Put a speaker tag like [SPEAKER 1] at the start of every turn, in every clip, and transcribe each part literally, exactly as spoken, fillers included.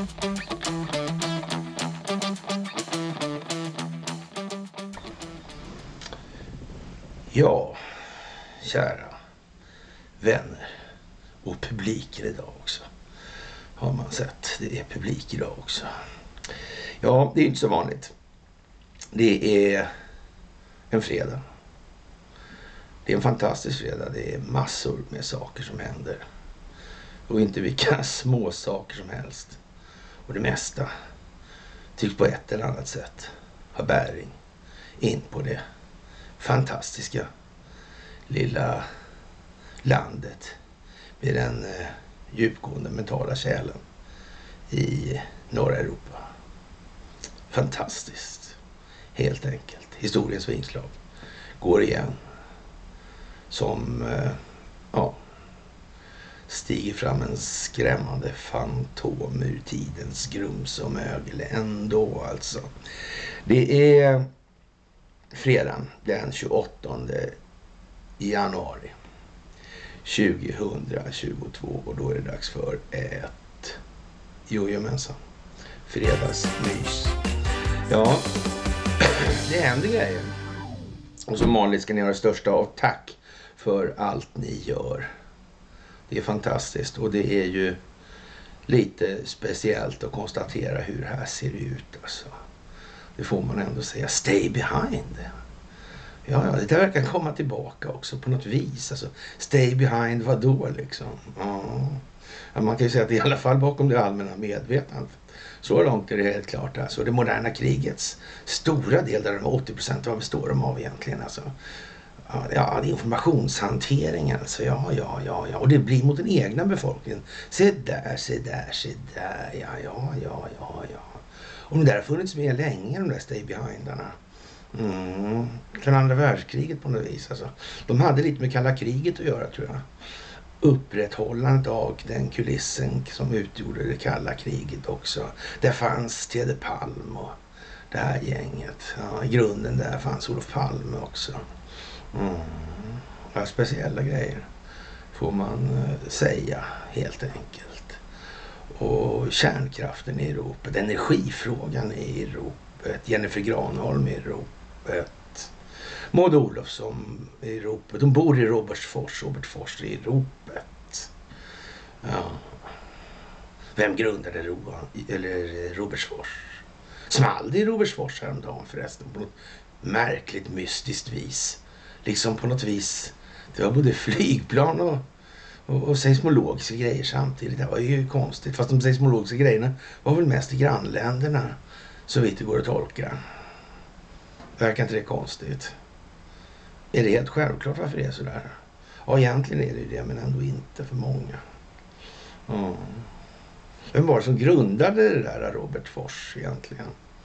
[SPEAKER 1] Ja, kära vänner och publiker idag också. Har man sett. Det är publik idag också. Ja, det är inte så vanligt. Det är en fredag. Det är en fantastisk fredag. Det är massor med saker som händer. Och inte vilka små saker som helst. Och det mesta tycks på ett eller annat sätt ha bäring in på det fantastiska lilla landet med den eh, djupgående mentala kärlen i norra Europa. Fantastiskt. Helt enkelt. Historiens vingslag går igen som eh, ja, stiger fram en skrämmande fantom ur tidens grums och mögel ändå alltså. Det är fredagen den tjugoåttonde januari tjugohundratjugotvå och då är det dags för ett jojomensan fredagsmys. Ja, det händer grejer. Och som vanligt ska ni ha det största av tack för allt ni gör. Det är fantastiskt och det är ju lite speciellt att konstatera hur det här ser ut alltså. Det får man ändå säga. Stay behind. Ja, ja, det verkar komma tillbaka också på något vis. Alltså, stay behind vad då liksom? Ja. Ja, man kan ju säga att det är i alla fall bakom det allmänna medvetandet. Så långt är det helt klart. Alltså. Det moderna krigets stora del, där de åttio procent, vad består de av egentligen? Alltså. Ja, ja, det är informationshanteringen. Alltså. Ja, ja, ja, ja. Och det blir mot den egna befolkningen. Se där, se där, se där. Ja, ja, ja, ja, ja. Och de där har funnits med länge, de där stay behindarna. Mm. Från andra världskriget på något vis. Alltså. De hade lite med kalla kriget att göra, tror jag. Upprätthållandet av den kulissen som utgjorde det kalla kriget också. Där fanns Tede Palm och det här gänget. Ja, i grunden där fanns Olof Palme också. Mm. Ja, speciella grejer får man uh, säga helt enkelt. Och kärnkraften i Europa, energifrågan i Europa, Jennifer Granholm i Europa, Maud Olofsson i Europa, de bor i Robertsfors, Robertsfors i Europa. Ja. Vem grundade Ro, eller Robertsfors? Small det i Robertsfors häromdagen förresten på något märkligt mystiskt vis. Liksom på något vis, det var både flygplan och Och, och seismologiska grejer samtidigt. Det var ju konstigt. Fast de seismologiska grejerna var väl mest i grannländerna. Så vitt det går att tolka. Verkar inte det konstigt? Är det helt självklart varför det är sådär? Ja, egentligen är det ju det. Men ändå inte för många. Mm. Vem var det som grundade det där Robertsfors egentligen?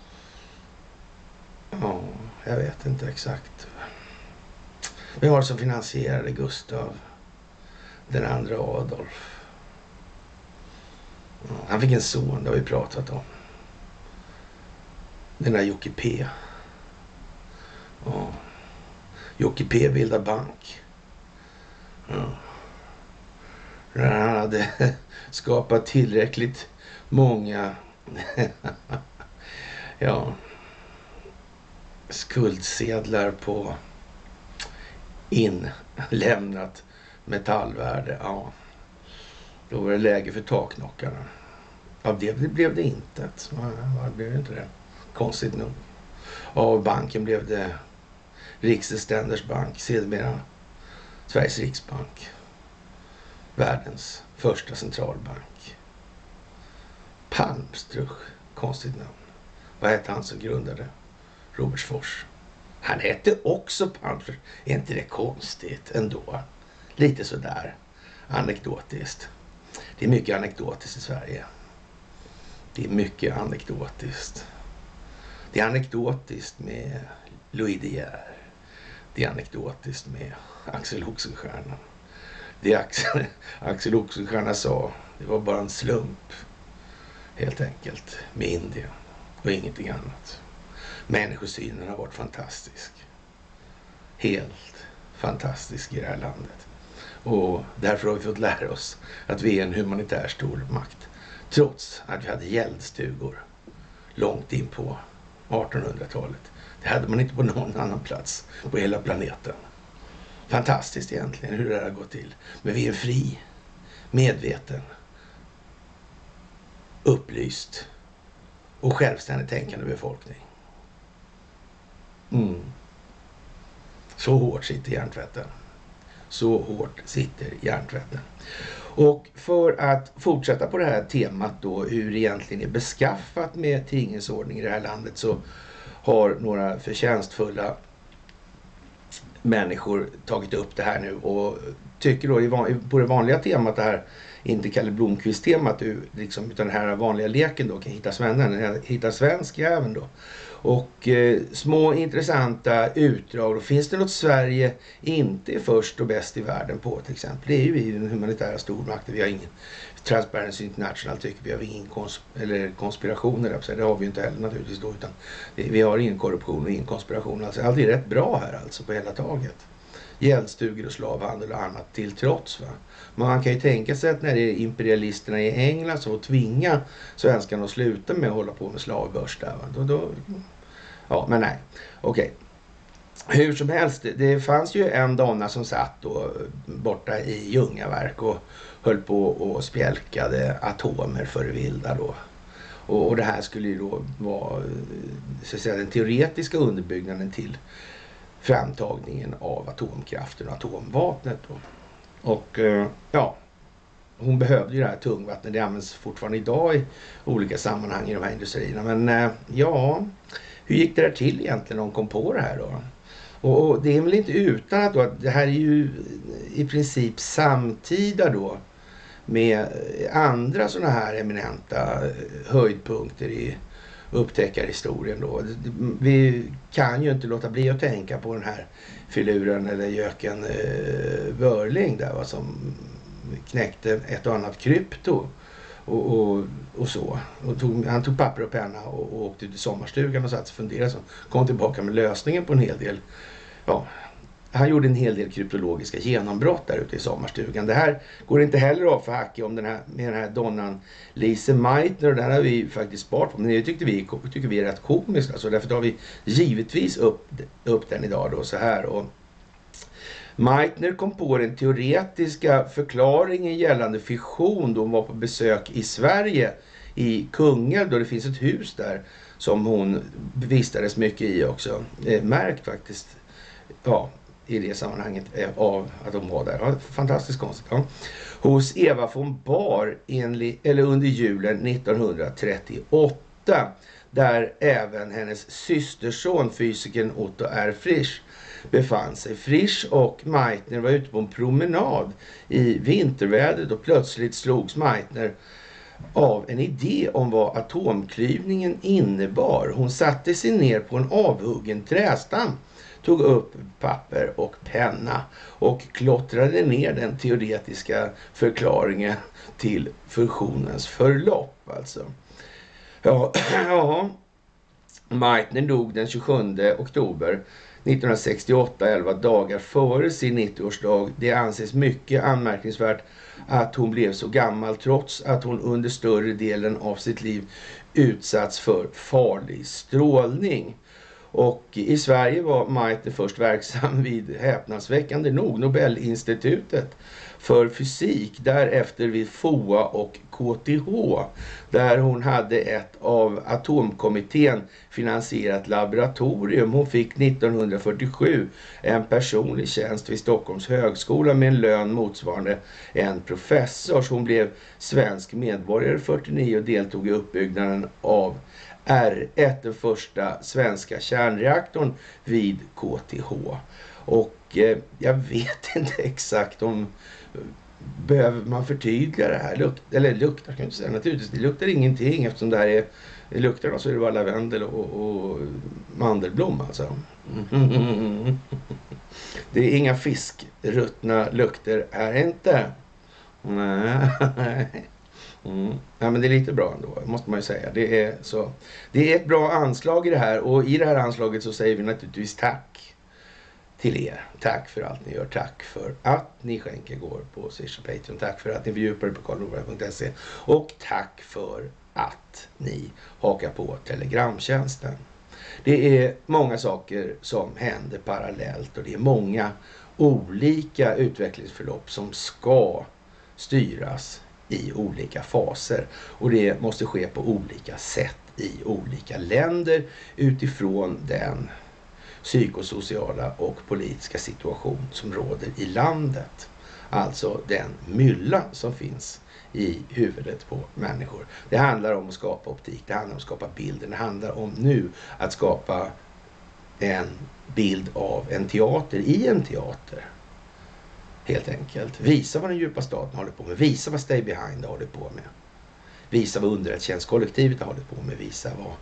[SPEAKER 1] Ja, jag vet inte exakt. Vem var det som finansierade Gustav den andra Adolf? Ja, han fick en son, det har vi pratat om. Den där Jocke P. Ja. Jocke P bildar bank. Ja. När han hade skapat tillräckligt många ja, skuldsedlar på inlämnat metallvärde, ja. Då var det läge för taknockarna. Av det blev det inte. Ja, det blev inte det. Konstigt nog. Av banken blev det Riksständers bank, sedermera Sveriges Riksbank. Världens första centralbank. Palmstruch, konstigt namn. Vad hette han som grundade Robertsfors? Han hette också Palmstruch. Är inte det konstigt ändå? Lite sådär anekdotiskt. Det är mycket anekdotiskt i Sverige. Det är mycket anekdotiskt. Det är anekdotiskt med Louis De Geer. Det är anekdotiskt med Axel Oxenstierna. Det Axel, Axel Oxenstierna sa, det var bara en slump. Helt enkelt. Med Indien. Och ingenting annat. Människosynen har varit fantastisk. Helt fantastisk i det här landet. Och därför har vi fått lära oss att vi är en humanitär stormakt. Trots att vi hade gäldstugor långt in på artonhundratalet. Det hade man inte på någon annan plats på hela planeten. Fantastiskt egentligen hur det här har gått till. Men vi är en fri, medveten, upplyst och självständigt tänkande befolkning. Mm. Så hårt sitter hjärntvätten. Så hårt sitter hjärntvätten. Och för att fortsätta på det här temat då, hur det egentligen är beskaffat med tingens ordning i det här landet, så har några förtjänstfulla människor tagit upp det här nu och tycker då på det vanliga temat, det här inte Kalle Blomqvist-temat liksom, utan den här vanliga leken då, kan hitta svenskan, hitta svensk även då. Och eh, små intressanta utdrag. Och finns det något Sverige inte är först och bäst i världen på till exempel? Det är ju vi den humanitära stormakten. Vi har ingen Transparency International tycker vi har ingen kons eller konspirationer. Det har vi ju inte heller naturligtvis då. Utan det, vi har ingen korruption och ingen konspiration. Alltså, allt är rätt bra här alltså på hela taget. Gäldstugor och slavhandel och annat till trots va. Men man kan ju tänka sig att när det är imperialisterna i England så tvinga svenskarna att sluta med att hålla på med slavbörs där va. Då, då, ja men nej, okej. Okay. Hur som helst, det, det fanns ju en donna som satt då borta i Ljungaverk och höll på och spjälkade atomer för det vilda då. Och, och det här skulle ju då vara så att säga, den teoretiska underbyggnaden till framtagningen av atomkraften och atomvapnet då. Och ja, hon behövde ju det här tungvattnet. Det används fortfarande idag i olika sammanhang i de här industrierna. Men ja, hur gick det där till egentligen när de kom på det här då? Och, och det är väl inte utan att, då, att det här är ju i princip samtida då med andra sådana här eminenta höjdpunkter i upptäckarhistorien då. Vi kan ju inte låta bli att tänka på den här filuren eller göken eh, Wörling där va, som knäckte ett och annat krypto och, och, och så. Och tog, han tog papper och penna och, och åkte till sommarstugan och satt och funderade. Så kom tillbaka med lösningen på en hel del. Ja, han gjorde en hel del kryptologiska genombrott där ute i sommarstugan. Det här går inte heller av för hacke om den här, med den här donnan Lise Meitner. Och den har vi faktiskt sparat på. Men det tyckte vi, tycker vi är rätt komiskt. Alltså, därför tar vi givetvis upp, upp den idag då så här. Och Meitner kom på den teoretiska förklaringen gällande fission då hon var på besök i Sverige i Kungälv då det finns ett hus där som hon vistades mycket i också. Eh, märkt faktiskt. Ja, i det sammanhanget av att de var där. Ja, fantastiskt konstigt. Ja. Hos Eva von Bahr enlig, eller under julen nittonhundratrettioåtta där även hennes systerson fysikern Otto R. Frisch befann sig. Frisch och Meitner var ute på en promenad i vintervädret och plötsligt slogs Meitner av en idé om vad atomklyvningen innebar. Hon satte sig ner på en avhuggen trästam, tog upp papper och penna och klottrade ner den teoretiska förklaringen till fusionens förlopp. Alltså. Ja, ja. Meitner dog den tjugosjunde oktober nittonhundrasextioåtta, elva dagar före sin nittioårsdag. Det anses mycket anmärkningsvärt att hon blev så gammal trots att hon under större delen av sitt liv utsatts för farlig strålning. Och i Sverige var Meitner först verksam vid häpnadsväckande nog Nobelinstitutet för fysik, därefter vid F O A och K T H där hon hade ett av atomkommittén finansierat laboratorium. Hon fick nittonhundrafyrtiosju en personlig tjänst vid Stockholms högskola med en lön motsvarande en professors. Hon blev svensk medborgare fyrtionio och deltog i uppbyggnaden av R ett, den första svenska kärnreaktorn vid K T H. Och eh, jag vet inte exakt om behöver man förtydliga det här. Lukt, eller luktar kan jag inte säga. Naturligtvis, det luktar ingenting eftersom det här är det luktar så är det bara lavendel och, och mandelblom alltså. Mm. Det är inga fiskruttna lukter här inte. Nej. Mm. Ja, men det är lite bra ändå, måste man ju säga. Det är, så. Det är ett bra anslag i det här och i det här anslaget så säger vi naturligtvis tack till er. Tack för allt ni gör. Tack för att ni skänker går på Swish och Patreon. Tack för att ni fördjupar på karl norberg punkt se. Och tack för att ni hakar på Telegramtjänsten. Det är många saker som händer parallellt och det är många olika utvecklingsförlopp som ska styras i olika faser. Och det måste ske på olika sätt i olika länder utifrån den psykosociala och politiska situation som råder i landet. Alltså den mylla som finns i huvudet på människor. Det handlar om att skapa optik, det handlar om att skapa bilder, det handlar om nu att skapa en bild av en teater i en teater. Helt enkelt. Visa vad den djupa staten håller på med, visa vad Stay Behind håller på med. Visa vad underrättelsetjänstkollektivet har hållit på med, visa vad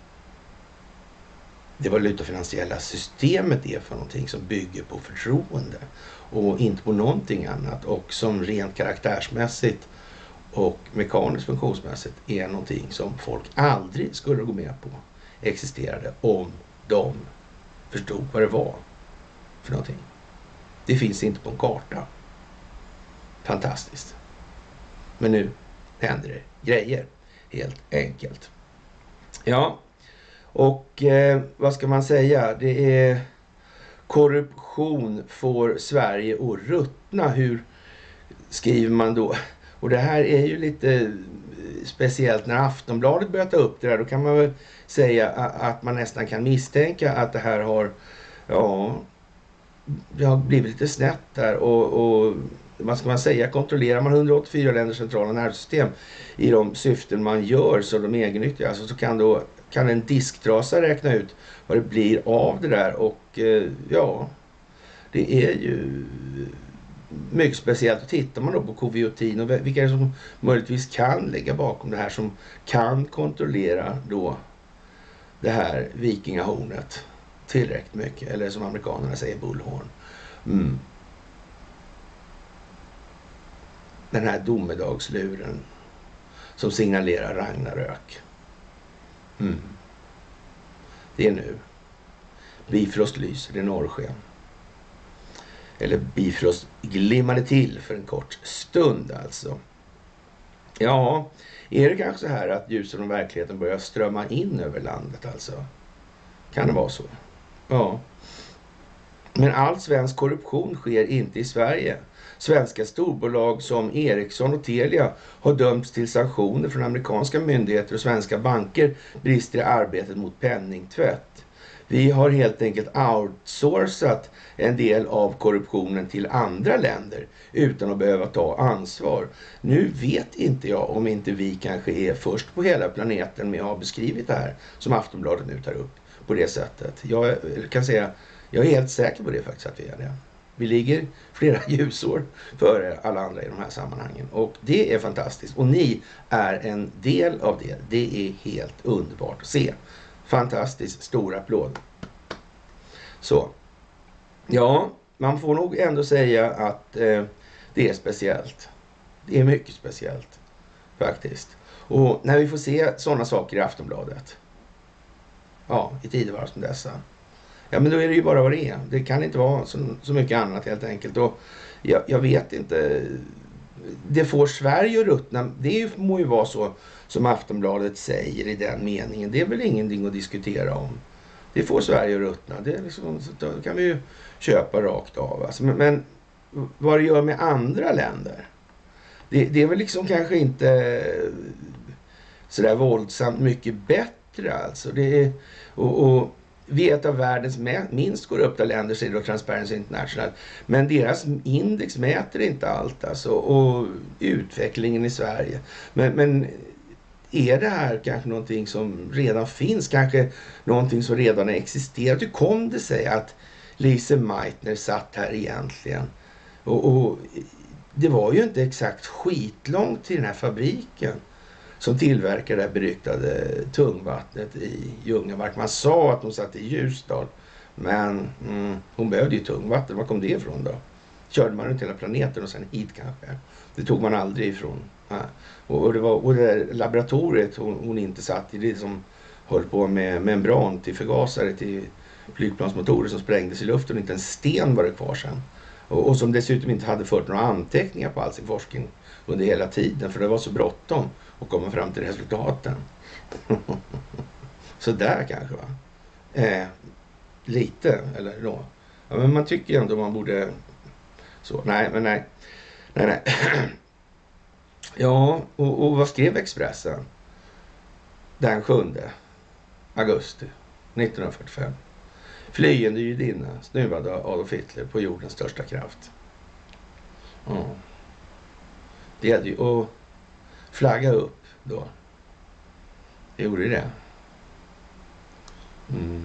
[SPEAKER 1] det valutafinansiella systemet är för någonting som bygger på förtroende och inte på någonting annat och som rent karaktärsmässigt och mekaniskt funktionsmässigt är någonting som folk aldrig skulle gå med på existerade om de förstod vad det var för någonting. Det finns inte på en karta. Fantastiskt. Men nu händer det grejer. Helt enkelt. Ja. Och eh, vad ska man säga? Det är korruption får Sverige att ruttna. Hur skriver man då? Och det här är ju lite speciellt när Aftonbladet börjar ta upp det där. Då kan man väl säga att man nästan kan misstänka att det här har, ja, det har blivit lite snett där. Och, och vad ska man säga? Kontrollerar man hundraåttiofyra länders centrala nervsystem i de syften man gör så de egennyttiga, alltså, så kan då kan en disktrasa räkna ut vad det blir av det där. Och eh, ja, det är ju mycket speciellt. Och tittar man då på Koviotin och vilka är det som möjligtvis kan lägga bakom det här, som kan kontrollera då det här vikingahornet tillräckligt mycket, eller som amerikanerna säger, bullhorn. Mm. Den här domedagsluren som signalerar Ragnarök. Mm. Det är nu. Bifrost lyser i norrsken. Eller Bifrost glimmade till för en kort stund alltså. Ja, är det kanske så här att ljuset från verkligheten börjar strömma in över landet alltså? Kan det vara så? Ja. Men all svensk korruption sker inte i Sverige. Svenska storbolag som Ericsson och Telia har dömts till sanktioner från amerikanska myndigheter och svenska banker brister i arbetet mot penningtvätt. Vi har helt enkelt outsourcat en del av korruptionen till andra länder utan att behöva ta ansvar. Nu vet inte jag om inte vi kanske är först på hela planeten med att ha beskrivit det här som Aftonbladet nu tar upp på det sättet. Jag kan säga, jag är helt säker på det faktiskt att vi är det. Vi ligger flera ljusår före alla andra i de här sammanhangen. Och det är fantastiskt. Och ni är en del av det. Det är helt underbart att se. Fantastiskt stor applåd. Så. Ja, man får nog ändå säga att eh, det är speciellt. Det är mycket speciellt. Faktiskt. Och när vi får se sådana saker i Aftonbladet. Ja, i tidevarv som dessa. Ja, men då är det ju bara vad det är. Det kan inte vara så, så mycket annat helt enkelt. Och jag, jag vet inte. Det får Sverige att ruttna. Det må ju vara så som Aftonbladet säger i den meningen. Det är väl ingenting att diskutera om. Det får Sverige att ruttna. Det är liksom, då kan vi ju köpa rakt av. Alltså, men, men vad det gör med andra länder. Det, det är väl liksom kanske inte sådär våldsamt mycket bättre. Alltså. Det är, och... och vi är ett av världens minst korrupta länder, säger då Transparency International. Men deras index mäter inte allt alltså, och utvecklingen i Sverige. Men, men är det här kanske någonting som redan finns? Kanske någonting som redan har existerat? Hur kom det sig att Lise Meitner satt här egentligen? Och, och det var ju inte exakt skitlångt till den här fabriken som tillverkar det här beryktade tungvattnet i Ljungamark. Man sa att hon satt i Ljusdal. Men mm, hon behövde ju tungvatten. Var kom det ifrån då? Körde man runt hela planeten och sen hit kanske? Det tog man aldrig ifrån. Ja. Och, och det var och det där laboratoriet hon, hon inte satt i. Det som höll på med membran till förgasare till flygplansmotorer som sprängdes i luften och inte en sten var det kvar sen. Och, och som dessutom inte hade fört några anteckningar på all sin forskning under hela tiden, för det var så bråttom att komma fram till resultaten. Så där kanske va? Eh, lite, eller då. Ja, men man tycker ju ändå man borde så, nej men nej. Nej, nej. Ja, och, och vad skrev Expressen? Den sjunde augusti nittonhundrafyrtiofem. Flyende judinna snuvade Adolf Hitler på jordens största kraft. Ja. Det gällde ju att flagga upp då. Det gjorde det. Mm.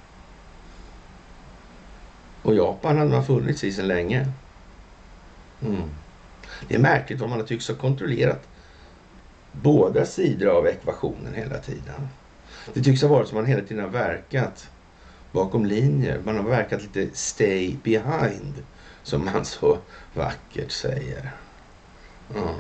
[SPEAKER 1] Och Japan hade man funnits i sedan länge. Mm. Det är märkligt vad man har tycks ha kontrollerat båda sidor av ekvationen hela tiden. Det tycks ha varit som man hela tiden har verkat bakom linjer. Man har verkat lite stay behind, som man så vackert säger. Mm.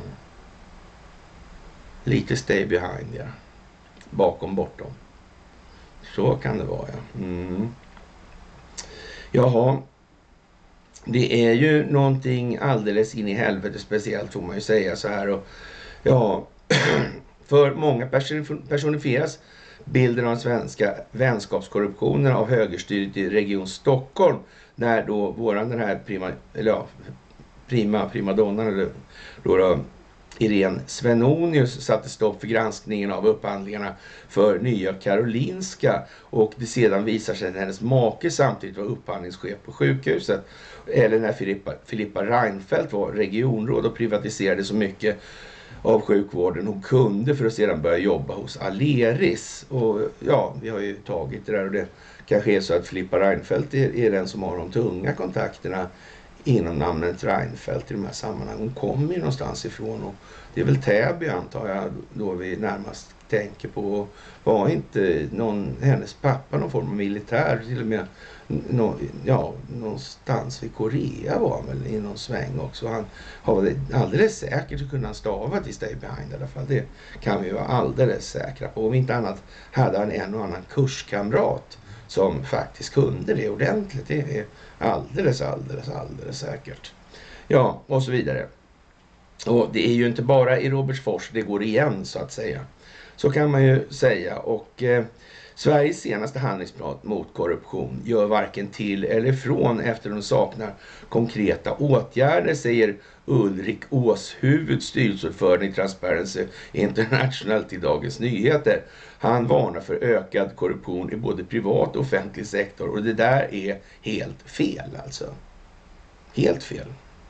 [SPEAKER 1] Lite stay behind, ja. Bakom, bortom. Så kan det vara, ja. Mm. Jaha. Det är ju någonting alldeles in i helvete speciellt, får man ju säga så här. Och, ja, för många personifieras bilden av den svenska vänskapskorruptionen av högerstyret i Region Stockholm, när då våran den här prima, eller ja, prima, primadonnan, eller då, då Irene Svenonius satte stopp för granskningen av upphandlingarna för Nya Karolinska, och det sedan visar sig att hennes make samtidigt var upphandlingschef på sjukhuset. Eller när Filippa, Filippa Reinfeldt var regionråd och privatiserade så mycket av sjukvården hon kunde för att sedan börja jobba hos Aleris. Och ja, vi har ju tagit det där, och det kanske är så att Filippa Reinfeldt är, är den som har de tunga kontakterna inom namnet Reinfeldt i de här sammanhangen. Hon kommer ju någonstans ifrån, och det är väl Täby antar jag då vi närmast tänker på. Var inte någon, hennes pappa någon form av militär, till och med nå, ja, någonstans vid Korea var han väl i någon sväng också. Han har alldeles säkert kunnat stava till Stay Behind i alla fall. Det kan vi vara alldeles säkra på. Om inte annat hade han en och annan kurskamrat som faktiskt kunde det ordentligt. Det är alldeles, alldeles, alldeles säkert. Ja, och så vidare. Och det är ju inte bara i Robertsfors det går igen, så att säga. Så kan man ju säga. Och eh, Sveriges senaste handlingsplan mot korruption gör varken till eller från efter de saknar konkreta åtgärder, säger Ulrik Åshuvud, styrelseordförande i Transparency International, till Dagens Nyheter. Han varnar för ökad korruption i både privat och offentlig sektor, och det där är helt fel alltså. Helt fel.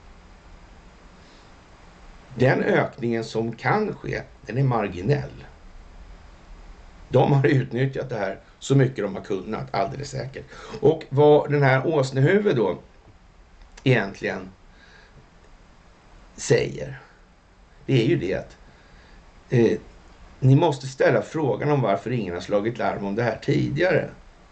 [SPEAKER 1] Den ökningen som kan ske, den är marginell. De har utnyttjat det här så mycket de har kunnat, alldeles säkert. Och vad den här Åsnehuvud då egentligen säger, det är ju det att eh, ni måste ställa frågan om varför ingen har slagit larm om det här tidigare.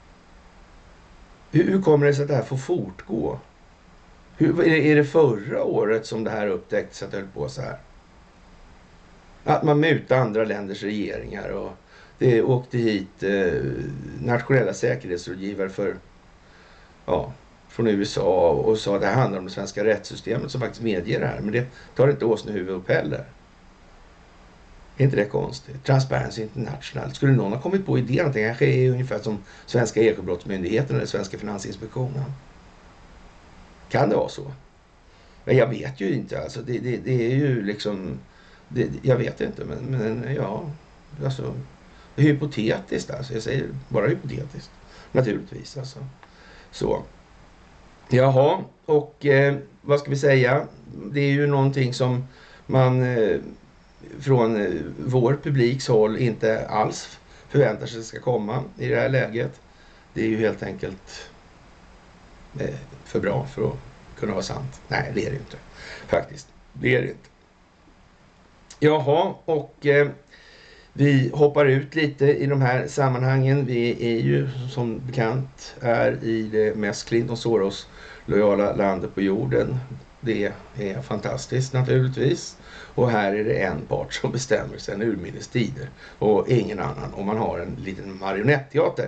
[SPEAKER 1] Hur, hur kommer det sig att det här får fortgå? Hur, är, det, är det förra året som det här upptäcktes att det höll på så här? Att man mutar andra länders regeringar, och det åkte hit eh, nationella säkerhetsrådgivare för, ja, från U S A och sa att det här handlar om det svenska rättssystemet som faktiskt medger det här. Men det tar inte Åsnehuvud upp heller. Är inte det konstigt? Transparency International. Skulle någon ha kommit på idén att det kanske är ungefär som svenska ekobrottsmyndigheten eller svenska finansinspektionen? Kan det vara så? Men jag vet ju inte. Alltså, det, det, det är ju liksom... Det, jag vet inte, men, men ja... Alltså, det är hypotetiskt alltså. Jag säger bara hypotetiskt. Naturligtvis alltså. Så. Jaha, och eh, vad ska vi säga? Det är ju någonting som man eh, från eh, vår publiks håll inte alls förväntar sig ska komma i det här läget. Det är ju helt enkelt eh, för bra för att kunna vara sant. Nej, det är det inte. Faktiskt. Det är det inte. Jaha, och eh, vi hoppar ut lite i de här sammanhangen. Vi är ju som bekant är i det mest Clinton Soros lojala landet på jorden. Det är fantastiskt naturligtvis. Och här är det en part som bestämmer sedan urminnes tider och ingen annan. Och man har en liten marionetteater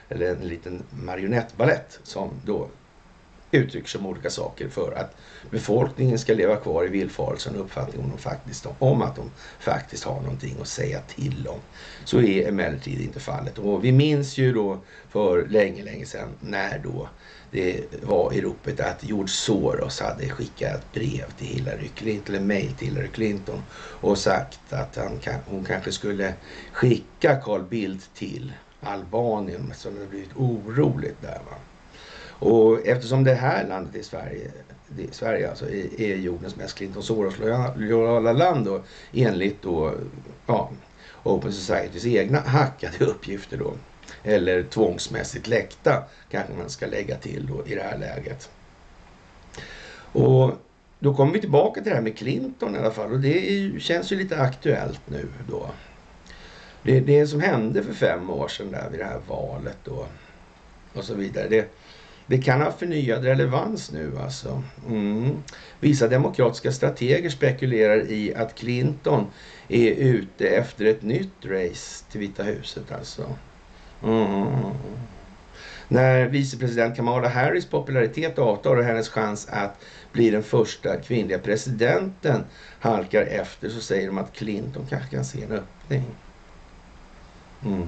[SPEAKER 1] eller en liten marionettballett som då uttrycker som olika saker för att befolkningen ska leva kvar i villfarelsen och uppfattning om, de faktiskt, om att de faktiskt har någonting att säga till om. Så är emellertid inte fallet. Och vi minns ju då för länge, länge sedan när då det var i ropet att George Soros hade skickat ett brev till Hillary Clinton, eller mejl till Hillary Clinton och sagt att han, hon kanske skulle skicka Carl Bildt till Albanien, så det hade blivit oroligt där, va. Och eftersom det här landet i Sverige, det, Sverige alltså, är, är jordens mest Clinton Soros-lojala land och enligt då, ja, Open Societys egna hackade uppgifter då, eller tvångsmässigt läckta kanske man ska lägga till då i det här läget. Och då kommer vi tillbaka till det här med Clinton i alla fall, och det är, känns ju lite aktuellt nu då. Det, det som hände för fem år sedan där vid det här valet då och så vidare, det Det kan ha förnyad relevans nu alltså. Mm. Vissa demokratiska strateger spekulerar i att Clinton är ute efter ett nytt race till Vita huset alltså. Mm. När vicepresident Kamala Harris popularitet avtar och hennes chans att bli den första kvinnliga presidenten halkar efter, så säger de att Clinton kanske kan se en öppning. Mm.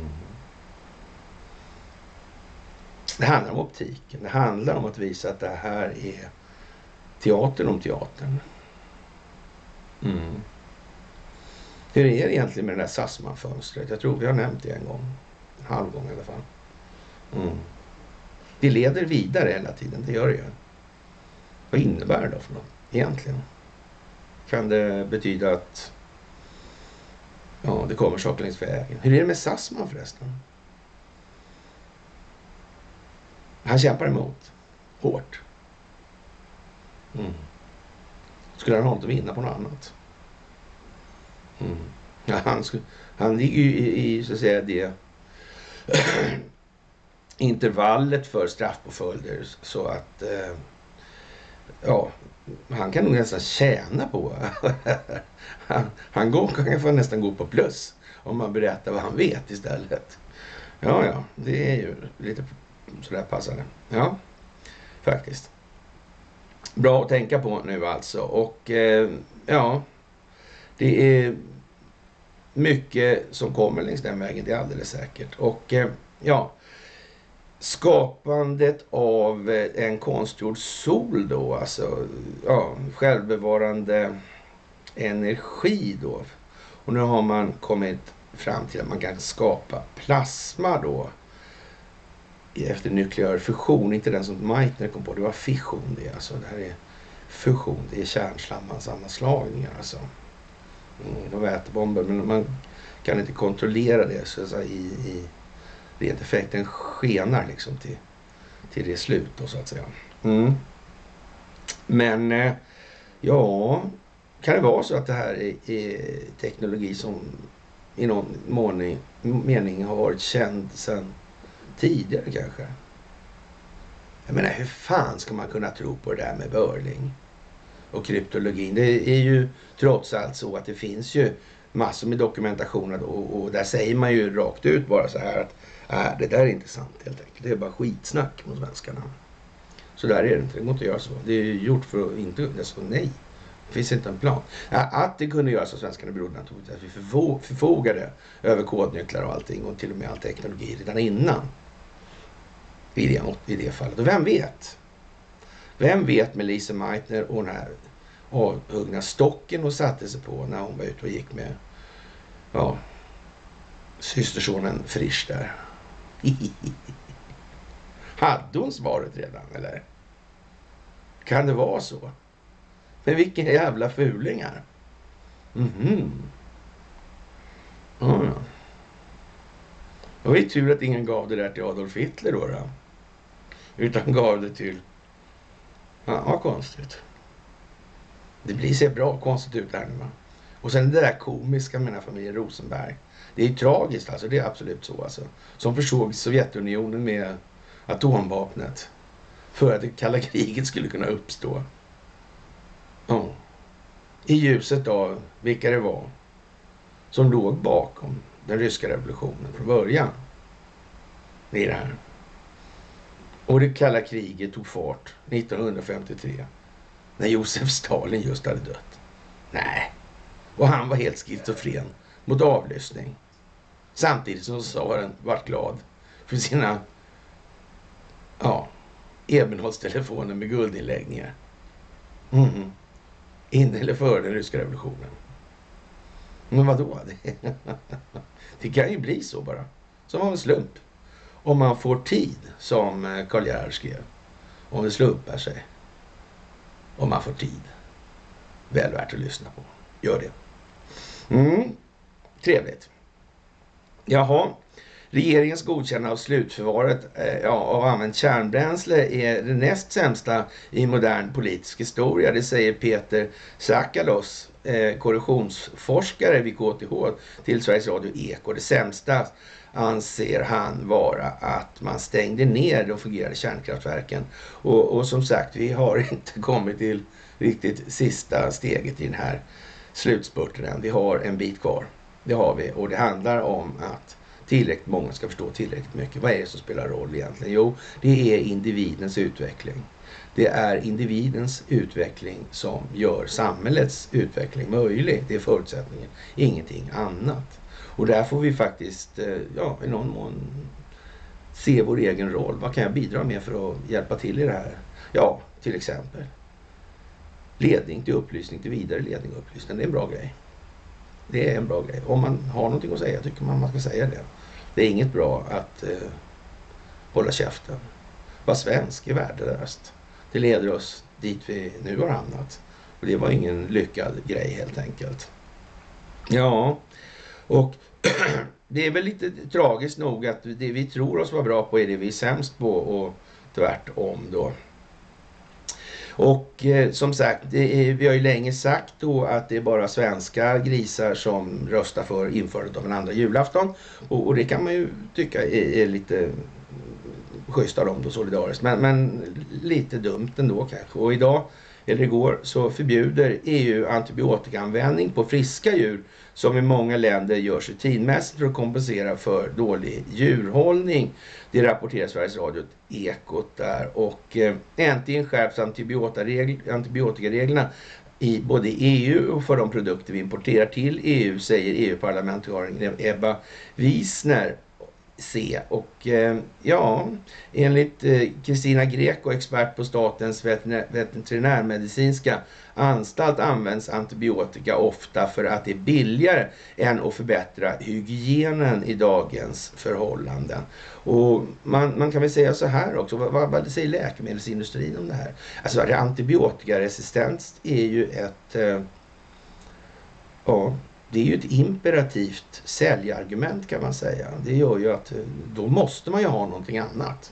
[SPEAKER 1] Det handlar om optiken. Det handlar om att visa att det här är teatern om teatern. Mm. Hur är det egentligen med det där Sassman-fönstret? Jag tror vi har nämnt det en gång. En halv gång i alla fall. Mm. Det leder vidare hela tiden, det gör det ju. Vad innebär det då för något egentligen? Kan det betyda att ja, det kommer saker längs vägen? Hur är det med Sassman förresten? Han kämpar emot. Hårt. Mm. Skulle han ha inte vinna på något annat? Mm. Ja, han, skulle, han ligger ju i, i så att säga det intervallet för straffpåföljder, så att eh, ja, han kan nog nästan tjäna på han, han går, kan få nästan gå på plus om man berättar vad han vet istället. Ja, ja, det är ju lite så där passade. Ja, faktiskt. Bra att tänka på nu alltså. Och eh, ja, det är mycket som kommer längs den vägen, det är alldeles säkert. Och eh, ja, skapandet av en konstgjord sol då, alltså ja, självbevarande energi då. Och nu har man kommit fram till att man kan skapa plasma då efter nukleär fusion, inte den som Meitner kom på, det var fission det, alltså det här är fusion, det är kärnslammansammanslagningar alltså. Mm, de vätebomber, men man kan inte kontrollera det så att säga, i, i rent effekten skenar liksom till, till det slut då, så att säga. Mm. Men eh, ja, kan det vara så att det här är, är teknologi som i någon mån, mening har varit känd sedan tidigare kanske? Jag menar, hur fan ska man kunna tro på det där med Börling och kryptologin? Det är ju trots allt så att det finns ju massor med dokumentation och, och där säger man ju rakt ut bara så här att äh, det där är inte sant helt enkelt. Det är bara skitsnack mot svenskarna. Så där är det inte. Det går inte att göra så. Det är gjort för att inte... Alltså, nej. Det finns inte en plan. Att det kunde göras av svenskarna berodde naturligtvis att vi förfogade över kodnycklar och allting och till och med all teknologi redan innan. I det, i det fallet. Och vem vet? Vem vet med Lise Meitner och den här avhuggna stocken och satte sig på när hon var ute och gick med ja, systersonen Frisch där. Hade hon svaret redan, eller? Kan det vara så? Men vilka jävla fulingar. Mhm. Ja, ja. Det var ju tur att ingen gav det där till Adolf Hitler då, då. Utan gav det till... Ja, vad konstigt. Det blir så bra konstigt ut här nu, va? Och sen det där komiska med den här familjen Rosenberg. Det är ju tragiskt alltså, det är absolut så alltså. Som försåg Sovjetunionen med atomvapnet. För att det kalla kriget skulle kunna uppstå. Ja. I ljuset av vilka det var som låg bakom den ryska revolutionen från början. Det är det här. Och det kalla kriget tog fart nittonhundrafemtiotre. När Josef Stalin just hade dött. Nej. Och han var helt schizofren mot avlyssning. Samtidigt som tsaren vart glad för sina ja, Ebenholtstelefoner med guldinläggningar. Mm. In eller före den ryska revolutionen. Men vadå? Det kan ju bli så bara. Som av en slump. Om man får tid, som Karl Gerhard skrev. Om det slumpar sig. Om man får tid. Väl värt att lyssna på. Gör det. Mm. Trevligt. Jaha. Regeringens godkännande av slutförvaret eh, ja, av använt kärnbränsle är det näst sämsta i modern politisk historia. Det säger Peter Sakalos, eh, korrosionsforskare vid K T H, till Sveriges Radio Eko. Det sämsta anser han vara att man stängde ner de fungerande kärnkraftverken. Och, och som sagt, vi har inte kommit till riktigt sista steget i den här slutspurten än. Vi har en bit kvar. Det har vi. Och det handlar om att tillräckligt många ska förstå tillräckligt mycket. Vad är det som spelar roll egentligen? Jo, det är individens utveckling. Det är individens utveckling som gör samhällets utveckling möjlig. Det är förutsättningen. Ingenting annat. Och där får vi faktiskt, ja, i någon mån se vår egen roll. Vad kan jag bidra med för att hjälpa till i det här? Ja, till exempel ledning till upplysning, till vidare ledning och upplysning. Det är en bra grej. Det är en bra grej. Om man har någonting att säga tycker man man ska säga det. Det är inget bra att eh, hålla käften. Var svensk är värdelöst. Det leder oss dit vi nu har hamnat. Och det var ingen lyckad grej helt enkelt. Ja, och det är väl lite tragiskt nog att det vi tror oss vara bra på är det vi är sämst på och tvärtom då. Och eh, som sagt, det är, vi har ju länge sagt då att det är bara svenska grisar som röstar för införandet av en andra julafton. Och, och det kan man ju tycka är, är lite schysst av dem då, solidariskt. Men, men lite dumt ändå kanske. Och idag, eller igår, så förbjuder E U antibiotikaanvändning på friska djur som i många länder görs rutinmässigt för att kompensera för dålig djurhållning. Det rapporterar Sveriges Radio Ekot där. Och eh, äntligen skärps antibiotikareglerna i både E U och för de produkter vi importerar till E U, säger E U-parlamentarikern Ebba Wiesner C. Och eh, ja, enligt Kristina eh, Greco, expert på statens veterinär, veterinärmedicinska anstalt, används antibiotika ofta för att det är billigare än att förbättra hygienen i dagens förhållanden. Och man, man kan väl säga så här också, vad, vad, vad säger läkemedelsindustrin om det här? Alltså antibiotikaresistens är ju ett eh, ja, det är ju ett imperativt säljargument kan man säga. Det gör ju att då måste man ju ha någonting annat.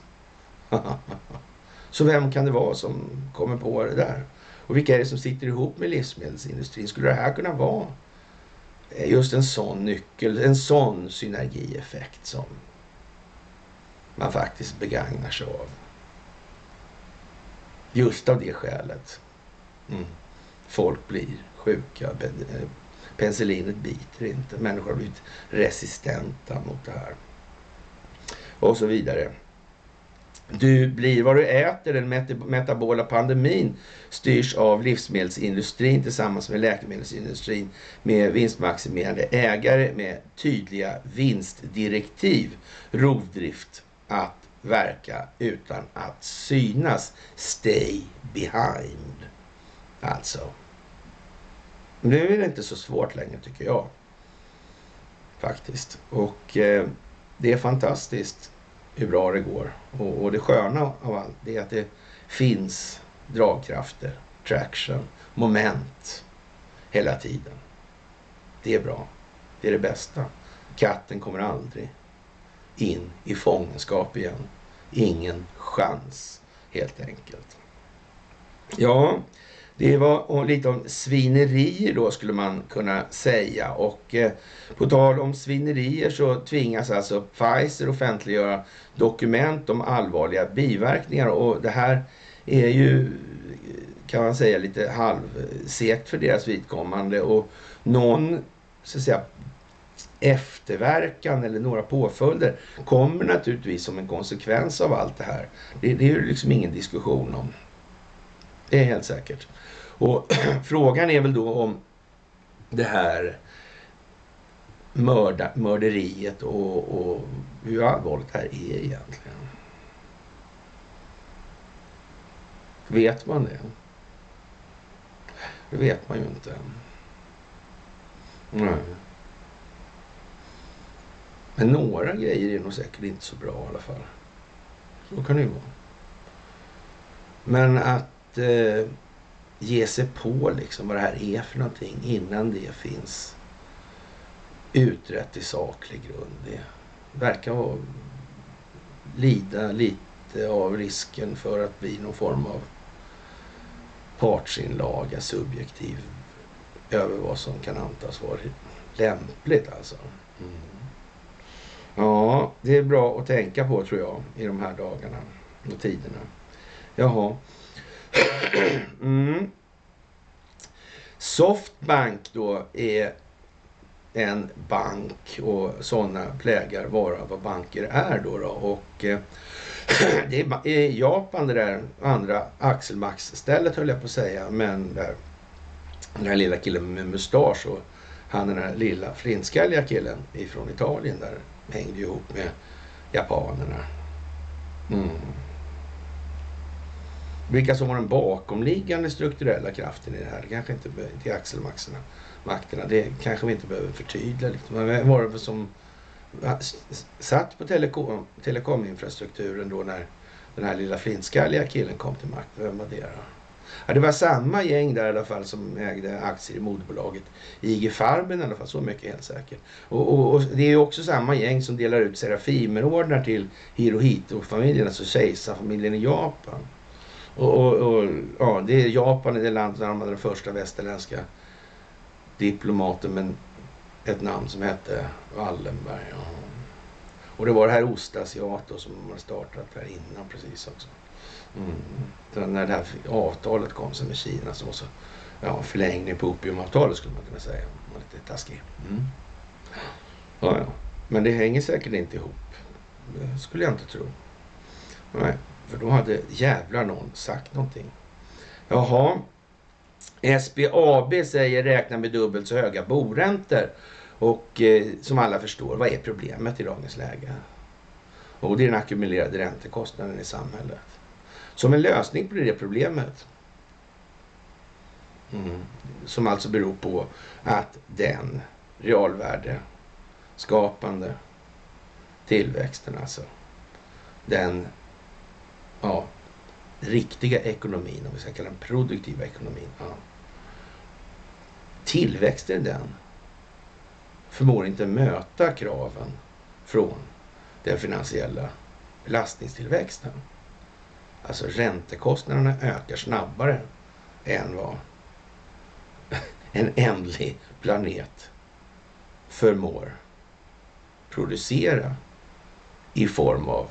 [SPEAKER 1] Så vem kan det vara som kommer på det där? Och vilka är det som sitter ihop med livsmedelsindustrin? Skulle det här kunna vara just en sån nyckel, en sån synergieffekt som man faktiskt begagnar sig av? Just av det skälet. Mm. Folk blir sjuka. Penicillinet biter inte. Människor har blivit resistenta mot det här. Och så vidare. Du blir vad du äter. Den met- metabola pandemin styrs av livsmedelsindustrin tillsammans med läkemedelsindustrin med vinstmaximerande ägare med tydliga vinstdirektiv. Rovdrift att verka utan att synas. Stay behind. Alltså. Nu är det inte så svårt längre tycker jag. Faktiskt. Och eh, det är fantastiskt hur bra det går. Och, och det sköna av allt det är att det finns dragkrafter, traction, moment hela tiden. Det är bra. Det är det bästa. Katten kommer aldrig in i fångenskap igen. Ingen chans helt enkelt. Ja, det var lite om svinerier då skulle man kunna säga. Och eh, på tal om svinerier så tvingas alltså Pfizer offentliggöra dokument om allvarliga biverkningar. Och det här är ju, kan man säga, lite halvsekt för deras vidkommande. Och någon, så att säga, efterverkan eller några påföljder kommer naturligtvis som en konsekvens av allt det här. Det, det är ju liksom ingen diskussion om. Det är helt säkert. Och frågan är väl då om det här mörda, mörderiet och, och hur allvarligt det här är egentligen. Vet man det? Det vet man ju inte. Nej. Men några grejer är nog säkert inte så bra i alla fall. Så kan det ju vara. Men att eh, ge sig på liksom vad det här är för någonting innan det finns utrett i saklig grund. Det verkar vara lida lite av risken för att bli någon form av partsinlaga, subjektiv över vad som kan antas vara lämpligt alltså. Mm. Ja, det är bra att tänka på tror jag i de här dagarna och tiderna. Jaha. Mm. Softbank då är en bank och sådana plägar vara vad banker är då, då. Och eh, det är i Japan det där andra Axelmax-stället höll jag på att säga, men där den här lilla killen med mustasch och han den här lilla flintskalliga killen ifrån Italien där hängde ihop med japanerna. Mm. Vilka som var den bakomliggande strukturella kraften i det här, det kanske inte till Axelmaxerna makterna, det kanske vi inte behöver förtydliga liksom. Men var det som satt på telekom, telekominfrastrukturen då när den här lilla flintskalliga killen kom till makt? Vem var det då? Ja, det var samma gäng där i alla fall som ägde aktier i moderbolaget I G Farben i alla fall, så mycket helt säkert. Och, och, och det är ju också samma gäng som delar ut Serafimerordnar till Hirohito-familjen, alltså kejsarfamiljen i Japan. Och, och, och ja, det är Japan i det landet där de hade den första västerländska diplomaten med ett namn som hette Wallenberg. Ja. Och det var det här Ostasiato som de har startat här innan precis också. Mm. Så när det här avtalet kom som med Kina så var så ja, förlängning på opiumavtalet skulle man kunna säga. Lite taskig. Mm. Ja, ja. Men det hänger säkert inte ihop. Det skulle jag inte tro. Nej, för då hade jävlar någon sagt någonting. Jaha. S B A B säger räkna med dubbelt så höga boräntor. Och eh, som alla förstår, vad är problemet i dagens läge? Och det är den ackumulerade räntekostnaden i samhället. Som en lösning på det problemet. Mm. Som alltså beror på att den realvärdeskapande tillväxten, alltså den ja, riktiga ekonomin, om vi ska kalla den produktiva ekonomin. Ja. Tillväxten den förmår inte möta kraven från den finansiella belastningstillväxten. Alltså räntekostnaderna ökar snabbare än vad en ändlig planet förmår producera i form av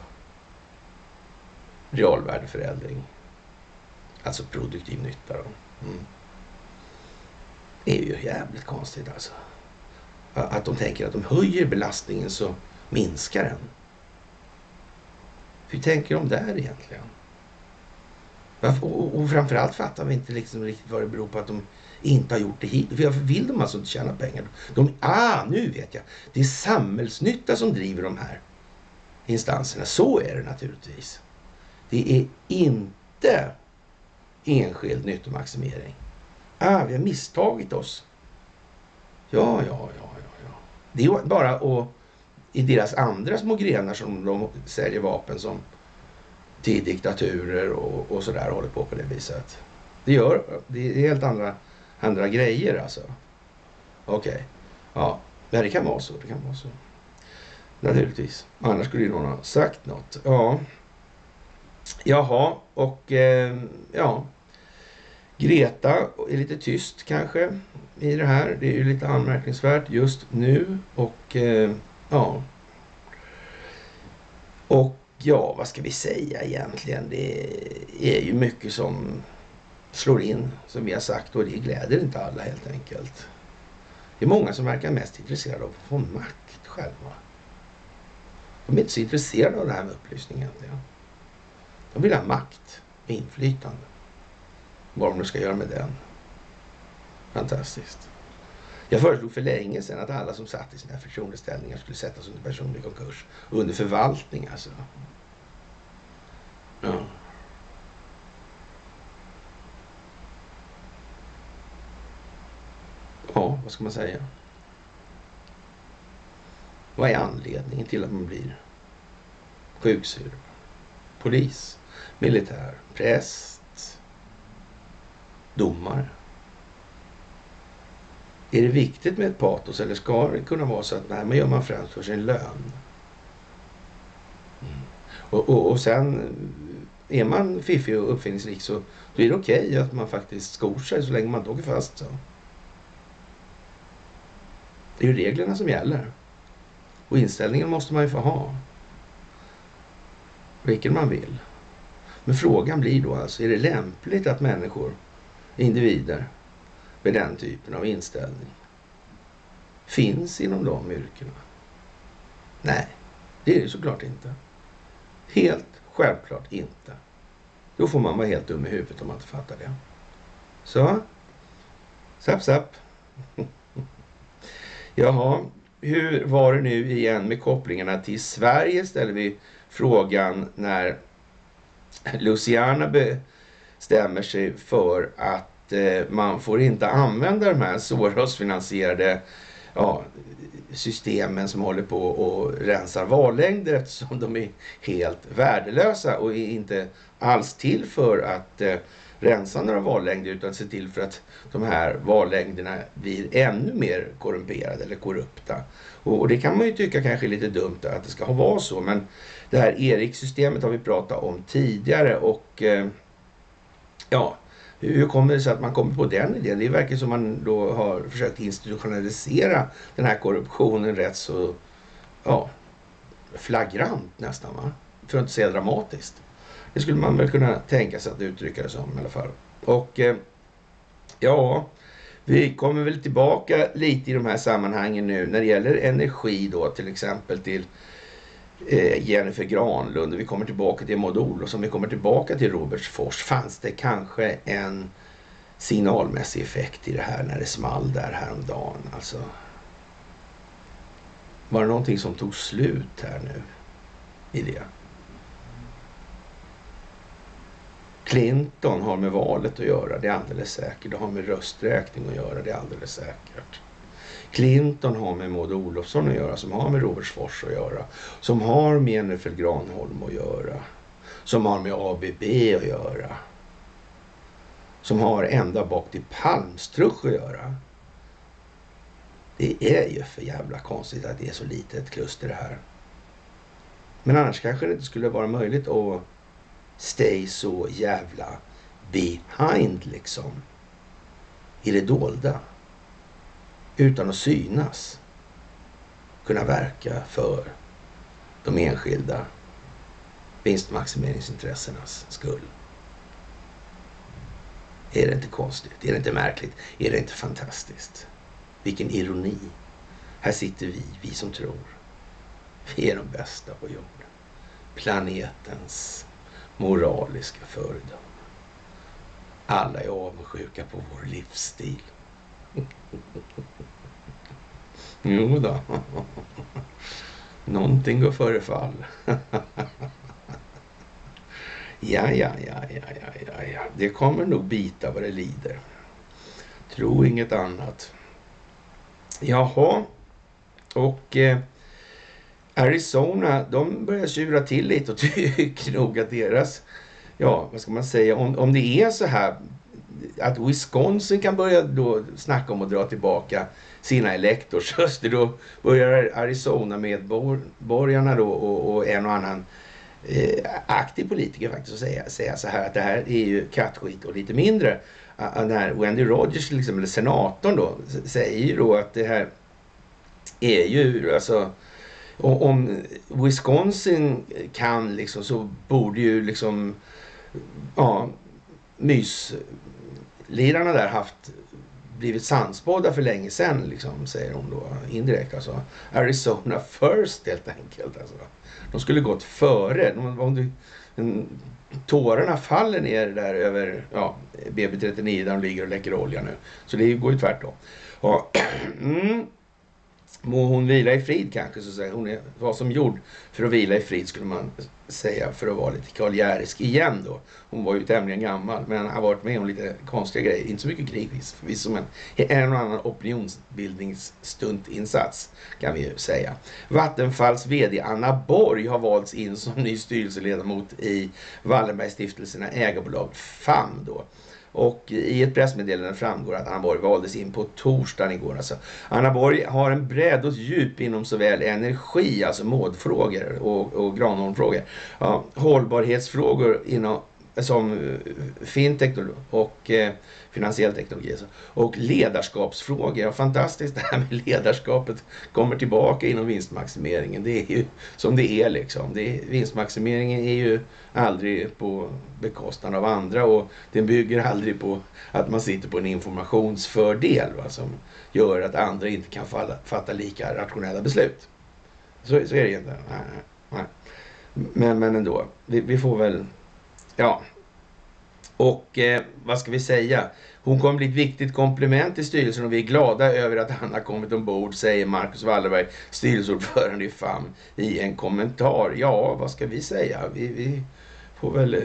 [SPEAKER 1] realvärdeförändring. Alltså produktiv nytta då. Mm. Det är ju jävligt konstigt alltså. Att de tänker att de höjer belastningen så minskar den. Hur tänker de där egentligen? Och, och framförallt fattar vi inte liksom riktigt vad det beror på att de inte har gjort det hit. Varför vill de alltså inte tjäna pengar? De, ah, nu vet jag. Det är samhällsnytta som driver de här instanserna. Så är det naturligtvis. Det är inte enskild nyttomaximering. Ah, vi har misstagit oss. Ja, ja, ja, ja, ja. Det är bara att i deras andra små grenar som de säljer vapen som till diktaturer och, och sådär håller på på det viset. Det gör, det är helt andra, andra grejer alltså. Okej. Okay. Ja, men det kan vara så, det kan vara så. Naturligtvis. Annars skulle ju någon ha sagt något. Ja. Jaha, och eh, ja. Greta är lite tyst kanske i det här. Det är ju lite anmärkningsvärt just nu. Och eh, ja. Och ja, vad ska vi säga egentligen? Det är ju mycket som slår in, som vi har sagt. Och det gläder inte alla helt enkelt. Det är många som verkar mest intresserade av att få makt själva. De är inte så intresserade av det här med upplysning egentligen. De vill ha makt och inflytande. Vad de nu ska göra med den. Fantastiskt. Jag föreslog för länge sedan att alla som satt i sina förtroendeställningar skulle sättas under personlig konkurs. Under förvaltning alltså. Ja. Ja, vad ska man säga? Vad är anledningen till att man blir sjuksyrra? Polis, militär, präst, domare. Är det viktigt med ett patos eller ska det kunna vara så att nej, man gör man främst för sin lön? Mm. Och, och, och sen är man fiffig och uppfinningsrik så då är det okej okay att man faktiskt skor sig så länge man inte åker fast så. Det är ju reglerna som gäller. Och inställningen måste man ju få ha. Vilken man vill. Men frågan blir då alltså, är det lämpligt att människor, individer, med den typen av inställning finns inom de yrkena? Nej, det är det såklart inte. Helt självklart inte. Då får man vara helt dum i huvudet om man inte fattar det. Så, sapp sapp. Jaha, hur var det nu igen med kopplingarna till Sverige, ställer vi frågan när Luciana bestämmer sig för att eh, man får inte använda de här Soros-finansierade ja, systemen som håller på och rensar vallängder eftersom de är helt värdelösa och är inte alls till för att eh, rensa några vallängder utan se till för att de här vallängderna blir ännu mer korrumperade eller korrupta. Och, och det kan man ju tycka kanske är lite dumt att det ska vara så, men det här Erik-systemet har vi pratat om tidigare och eh, ja, hur kommer det sig att man kommer på den idén? Det verkar som man då har försökt institutionalisera den här korruptionen rätt så ja, flagrant nästan, va? För att inte säga dramatiskt. Det skulle man väl kunna tänka sig att uttrycka det som i alla fall. Och eh, ja, vi kommer väl tillbaka lite i de här sammanhangen nu när det gäller energi då, till exempel till eh, Jennifer Granlund, och vi kommer tillbaka till Maud Olofsson, vi kommer tillbaka till Robertsfors. Fanns det kanske en signalmässig effekt i det här när det small där häromdagen? Alltså, var det någonting som tog slut här nu i det? Clinton har med valet att göra, det är alldeles säkert. Det har med rösträkning att göra, det är alldeles säkert. Clinton har med Maud Olofsson att göra, som har med Robertsfors att göra. Som har med Jennifer Granholm att göra. Som har med A B B att göra. Som har ända bak till Palmstruch att göra. Det är ju för jävla konstigt att det är så litet kluster det här. Men annars kanske det inte skulle vara möjligt att stay så jävla behind liksom. I det dolda. Utan att synas. Kunna verka för de enskilda vinstmaximeringsintressenas skull. Är det inte konstigt? Är det inte märkligt? Är det inte fantastiskt? Vilken ironi. Här sitter vi, vi som tror. Vi är de bästa på jorden. Planetens moraliska föredöme. Alla är avundsjuka på vår livsstil. Jo då. Någonting går före fall. Ja, ja, ja, ja, ja, ja, ja. Det kommer nog bita vad det lider. Tro inget annat. Jaha. Och eh, Arizona, de börjar tjura till lite och tycker nog att deras, ja, vad ska man säga, om, om det är så här att Wisconsin kan börja då snacka om att dra tillbaka sina elektorsröster, då börjar Arizona-medborgarna då och, och en och annan eh, aktiv politiker faktiskt att säga, säga så här att det här är ju kattskit och lite mindre. Uh, när Wendy Rogers liksom, eller senatorn då, säger ju då att det här är ju, alltså om Wisconsin kan liksom, så borde ju liksom ja, myslirarna där haft blivit sannspådda för länge sedan, liksom, säger hon då indirekt. Alltså, Arizona first helt enkelt. Alltså. De skulle gått före. De, om du, en, tårarna faller ner där över ja, B B trettionio där de ligger och läcker olja nu. Så det går ju tvärtom. Och, mm, må hon vila i frid kanske, så säger hon är, var som gjord för att vila i frid, skulle man säga, för att vara lite karljärisk igen då. Hon var ju tämligen gammal, men har varit med om lite konstiga grejer, inte så mycket krig förvisso, men en och annan opinionsbildningsstuntinsats kan vi ju säga. Vattenfalls vd Anna Borg har valts in som ny styrelseledamot i Wallenbergstiftelserna ägarbolag F A M då. Och i ett pressmeddelande framgår att Anna Borg valdes in på torsdagen igår. Alltså, Anna Borg har en bredd och djup inom såväl energi, alltså modfrågor och, och Granholmfrågor, ja, hållbarhetsfrågor inom, som fintech och eh, finansiell teknologi. Alltså, och ledarskapsfrågor. Ja, fantastiskt det här med ledarskapet kommer tillbaka inom vinstmaximeringen. Det är ju som det är liksom. Det är, vinstmaximeringen är ju aldrig på bekostnad av andra, och den bygger aldrig på att man sitter på en informationsfördel, va, som gör att andra inte kan falla, fatta lika rationella beslut. Så, så är det ju inte. Nej, nej. Men, men ändå, vi, vi får väl, ja. Och eh, vad ska vi säga? Hon kommer bli ett viktigt komplement i styrelsen och vi är glada över att han har kommit ombord, säger Marcus Wallenberg, styrelseordförande i F A M, i en kommentar. Ja, vad ska vi säga? Vi, vi får väl...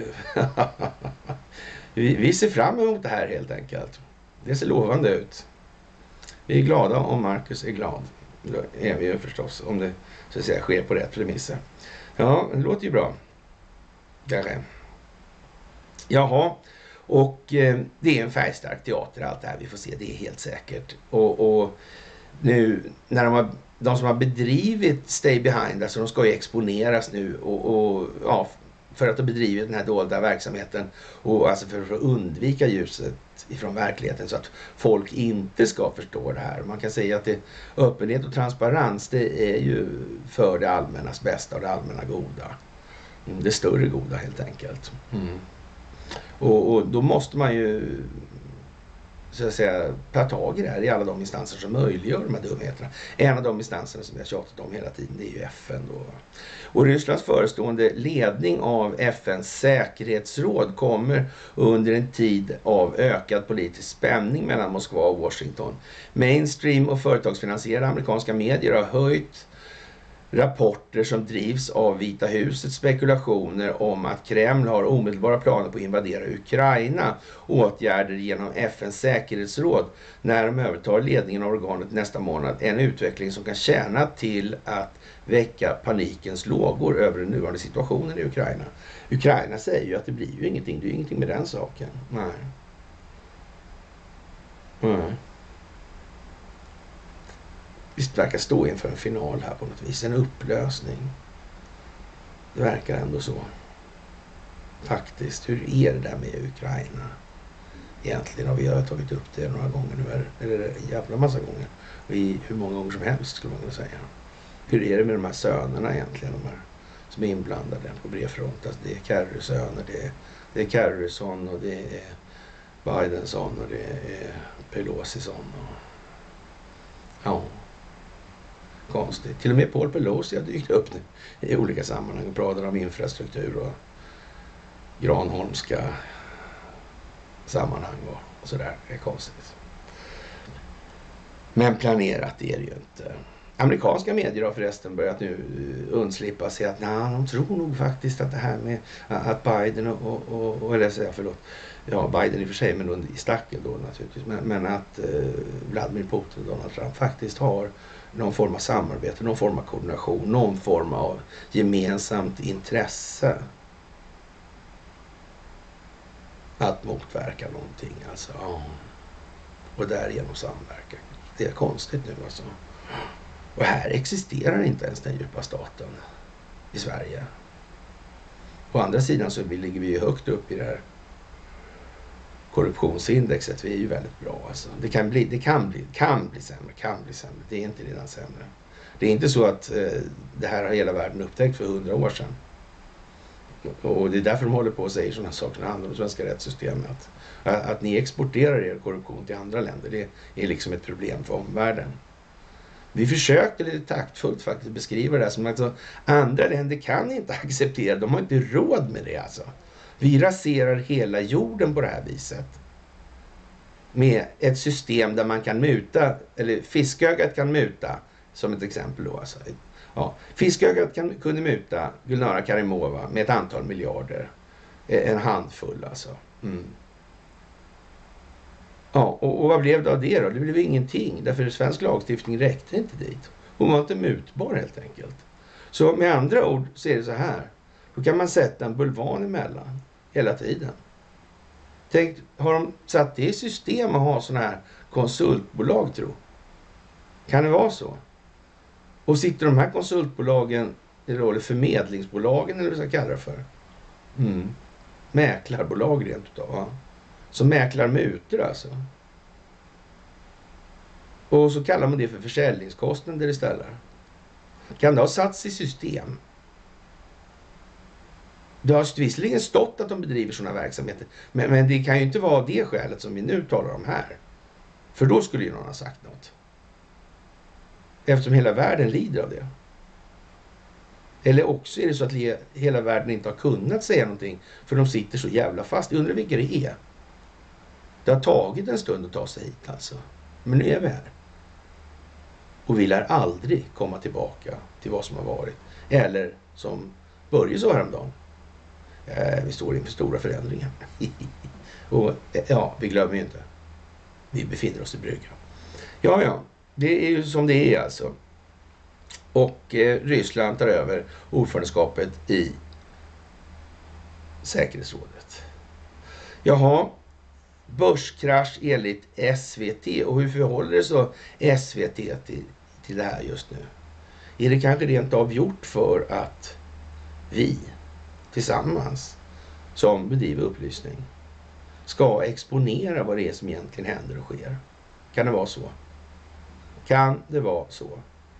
[SPEAKER 1] vi, vi ser fram emot det här helt enkelt. Det ser lovande ut. Vi är glada om Marcus är glad. Det är vi ju förstås, om det så att säga sker på rätt premisser. Ja, det låter ju bra. Kanske. Jaha, och eh, det är en färgstark teater allt det här, vi får se, det är helt säkert. Och, och nu när de, har, de som har bedrivit Stay Behind, alltså de ska ju exponeras nu och, och ja, för att ha bedrivit den här dolda verksamheten och alltså för, för att undvika ljuset ifrån verkligheten så att folk inte ska förstå det här. Man kan säga att det, öppenhet och transparens, det är ju för det allmännas bästa och det allmänna goda. Mm, det större goda helt enkelt. Mm. Och, och då måste man ju så att säga ta tag i det här i alla de instanser som möjliggör de här dumheterna. En av de instanserna som jag tjatat om hela tiden, det är ju F N då. Och Rysslands förestående ledning av F N:s säkerhetsråd kommer under en tid av ökad politisk spänning mellan Moskva och Washington. Mainstream och företagsfinansierade amerikanska medier har höjt rapporter som drivs av Vita husets spekulationer om att Kreml har omedelbara planer på att invadera Ukraina. Åtgärder genom F N:s säkerhetsråd när de övertar ledningen av organet nästa månad. En utveckling som kan tjäna till att väcka panikens lågor över den nuvarande situationen i Ukraina. Ukraina säger ju att det blir ju ingenting. Det är ju ingenting med den saken. Nej. Nej. Visst verkar stå inför en final här på något vis. En upplösning. Det verkar ändå så. Faktiskt. Hur är det där med Ukraina? Egentligen har vi har tagit upp det några gånger nu. Eller en jävla massa gånger. Och i hur många gånger som helst skulle man kunna säga. Hur är det med de här sönerna egentligen? De här som är inblandade på brevfront. Alltså det är Kerrys söner. Det är, det är Kerryson och det är Bidensson och det är Pelosison. Och, ja. Konstigt. Till och med Paul Pelosi har dykt upp nu i olika sammanhang och pratar om infrastruktur och Granholmska sammanhang och, och sådär. Det är konstigt. Men planerat är det ju inte. Amerikanska medier har förresten börjat nu undslippa sig att nej, de tror nog faktiskt att det här med att Biden och, och, och eller säga förlåt, ja Biden i och för sig men under i stacken då naturligtvis, men, men att eh, Vladimir Putin och Donald Trump faktiskt har någon form av samarbete, någon form av koordination, någon form av gemensamt intresse att motverka någonting, alltså, ja. Och därigenom samverka. Det är konstigt nu alltså. Och här existerar inte ens den djupa staten i Sverige. Å andra sidan så ligger vi ju högt upp i det här korruptionsindexet. Vi är ju väldigt bra alltså. Det kan bli, det kan bli, kan bli sämre, kan bli sämre. Det är inte redan sämre. Det är inte så att eh, det här har hela världen upptäckt för hundra år sedan. Och det är därför de håller på och säger sådana saker när det handlar om svenska rättssystemet. Att, att ni exporterar er korruption till andra länder, det är liksom ett problem för omvärlden. Vi försökte lite taktfullt faktiskt beskriva det här som att alltså, andra länder kan inte acceptera, de har inte råd med det alltså. Vi raserar hela jorden på det här viset. Med ett system där man kan muta, eller Fiskögat kan muta, som ett exempel då alltså. Ja, Fiskögat kan, kunde muta Gulnara Karimova med ett antal miljarder. En handfull alltså. Mm. Ja, och, och vad blev det av det då? Det blev ingenting, därför svensk lagstiftning räckte inte dit. Hon var inte mutbar helt enkelt. Så med andra ord så är det så här. Då kan man sätta en bulvan emellan hela tiden. Tänk, har de satt det i system att ha sådana här konsultbolag, tro? Kan det vara så? Och sitter de här konsultbolagen, eller förmedlingsbolagen eller vad vi ska kalla det för? Mm. Mäklarbolag rent utav, ja. Som mäklar mutor alltså. Och så kallar man det för försäljningskostnader istället. Kan det ha satts i system? Det har visserligen stått att de bedriver sådana verksamheter. Men, men det kan ju inte vara det skälet som vi nu talar om här. För då skulle ju någon ha sagt något. Eftersom hela världen lider av det. Eller också är det så att hela världen inte har kunnat säga någonting. För de sitter så jävla fast. Jag undrar vilka det är. Det har tagit en stund att ta sig hit alltså. Men nu är vi här. Och vi lär aldrig komma tillbaka till vad som har varit. Eller som Börje sa häromdagen. Eh, vi står inför stora förändringar. Och ja, vi glömmer ju inte. Vi befinner oss i bryggan. Ja, ja. Det är ju som det är alltså. Och eh, Ryssland tar över ordförandeskapet i säkerhetsrådet. Jaha. Börskrasch enligt S V T. Och hur förhåller det så S V T till, till det här just nu? Är det kanske rent av gjort för att vi tillsammans som bedriver upplysning ska exponera vad det är som egentligen händer och sker? Kan det vara så? Kan det vara så?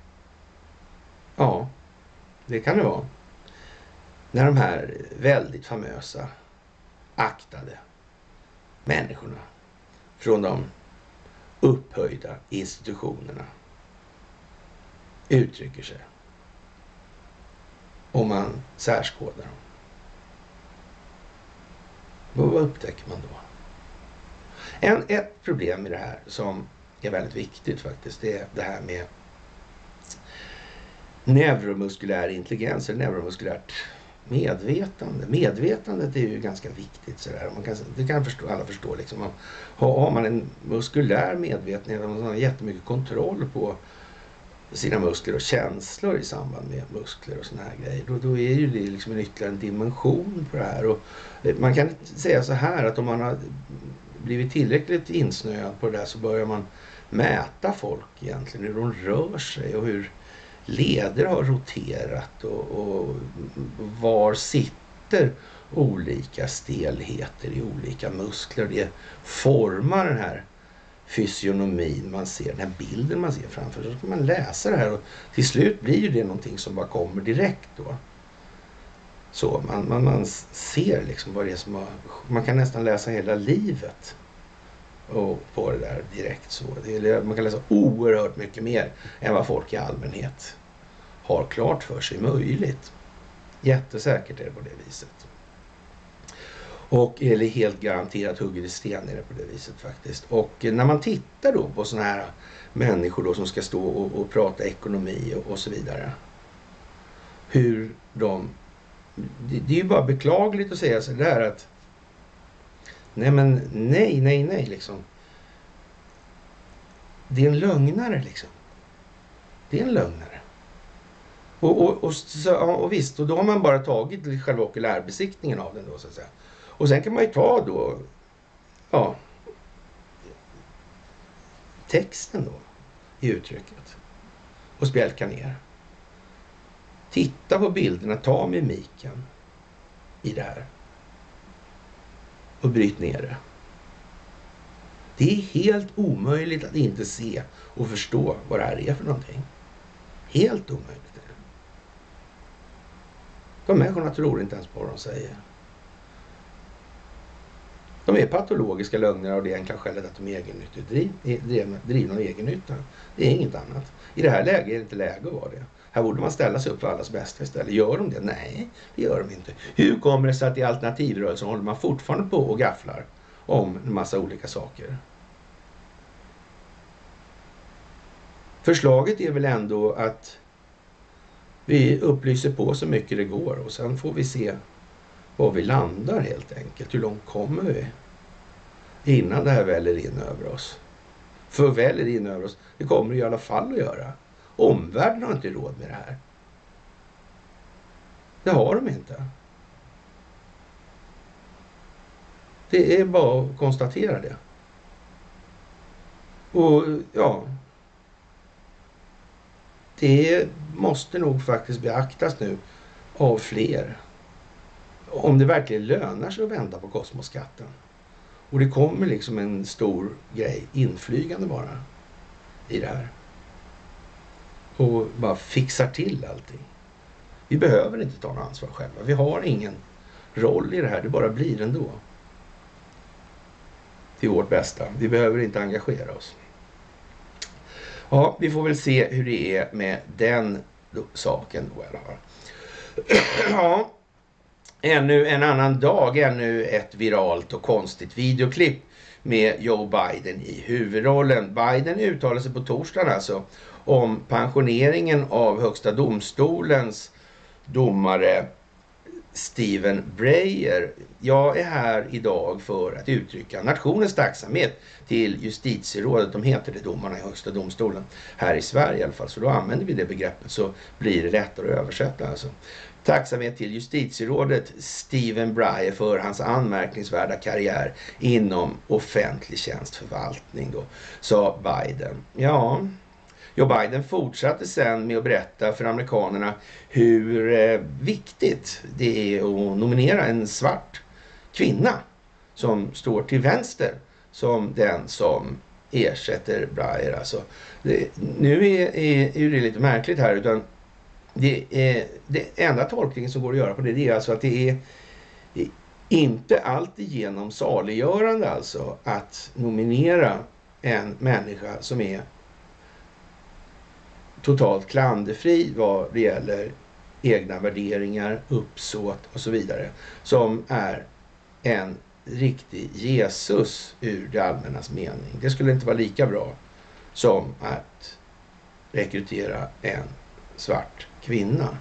[SPEAKER 1] Ja, det kan det vara. När de här väldigt famösa, aktade människorna från de upphöjda institutionerna uttrycker sig. Om man särskådar dem. Vad upptäcker man då? En, ett problem med det här som är väldigt viktigt faktiskt, det är det här med neuromuskulär intelligens eller neuromuskulärt medvetande. Medvetandet är ju ganska viktigt sådär. Man kan, det kan förstå, alla förstå liksom. Har, har man en muskulär medvetenhet, man har jättemycket kontroll på sina muskler och känslor i samband med muskler och såna här grejer. Då, då är ju det liksom en ytterligare en dimension på det här. Och man kan säga så här att om man har blivit tillräckligt insnöad på det där så börjar man mäta folk egentligen, hur de rör sig och hur leder har roterat och, och var sitter olika stelheter i olika muskler. Det formar den här fysionomin man ser, den här bilden man ser framför sig. Så kan man läsa det här och till slut blir ju det någonting som bara kommer direkt då. Så man, man, man ser liksom vad det är som har, man kan nästan läsa hela livet och på det där direkt så. Det är, man kan läsa oerhört mycket mer än vad folk i allmänhet har klart för sig möjligt. Jättesäkert är det på det viset. Och eller helt garanterat hugger i sten är det på det viset faktiskt. Och när man tittar då på såna här människor då som ska stå och, och prata ekonomi och, och så vidare. Hur de... Det, det är ju bara beklagligt att säga så där att nej men nej, nej, nej liksom. Det är en lögnare liksom. Det är en lögnare. Och, och, och, så, och visst, och då har man bara tagit själva okulärbesiktningen av den då så att säga. Och sen kan man ju ta då, ja, texten då i uttrycket och spjälka ner. Titta på bilderna, ta mimiken i det här och bryt ner det. Det är helt omöjligt att inte se och förstå vad det här är för någonting. Helt omöjligt. De människorna tror inte ens på vad de säger. De är patologiska lögner av det enkla skälet att de är egennyttigt driv, drivna av egennytta. Det är inget annat. I det här läget är det inte läge att vara det. Här borde man ställa sig upp för allas bästa istället. Gör de det? Nej, det gör de inte. Hur kommer det sig att i alternativrörelsen håller man fortfarande på och gafflar om en massa olika saker? Förslaget är väl ändå att vi upplyser på så mycket det går och sen får vi se var vi landar helt enkelt. Hur långt kommer vi innan det här väller in över oss? För väller in över oss, det kommer det i alla fall att göra. Omvärlden har inte råd med det här. Det har de inte. Det är bara att konstatera det. Och ja, det måste nog faktiskt beaktas nu av fler. Om det verkligen lönar sig att vända på kosmoskatten. Och det kommer liksom en stor grej inflygande bara i det här. Och bara fixar till allting. Vi behöver inte ta något ansvar själva. Vi har ingen roll i det här. Det bara blir ändå. Till vårt bästa. Vi behöver inte engagera oss. Ja, vi får väl se hur det är med den saken då i alla fall. Ja. Ännu en annan dag, ännu ett viralt och konstigt videoklipp med Joe Biden i huvudrollen. Biden uttalade sig på torsdagen alltså om pensioneringen av högsta domstolens domare Stephen Breyer. Jag är här idag för att uttrycka nationens tacksamhet till justitierådet. De heter det, domarna i högsta domstolen här i Sverige i alla fall. Så då använder vi det begreppet så blir det lättare att översätta alltså. Tacksamhet till justitierådet Stephen Breyer för hans anmärkningsvärda karriär inom offentlig tjänstförvaltning då, sa Biden. Ja, Joe Biden fortsatte sen med att berätta för amerikanerna hur eh, viktigt det är att nominera en svart kvinna som står till vänster som den som ersätter Breyer. Alltså, det, nu är, är, är det lite märkligt här, utan det, är, det enda tolkningen som går att göra på det, det är alltså att det är inte alltigenom saliggörande alltså att nominera en människa som är totalt klanderfri vad det gäller egna värderingar, uppsåt och så vidare. Som är en riktig Jesus ur det allmännas mening. Det skulle inte vara lika bra som att rekrytera en svart kvinna.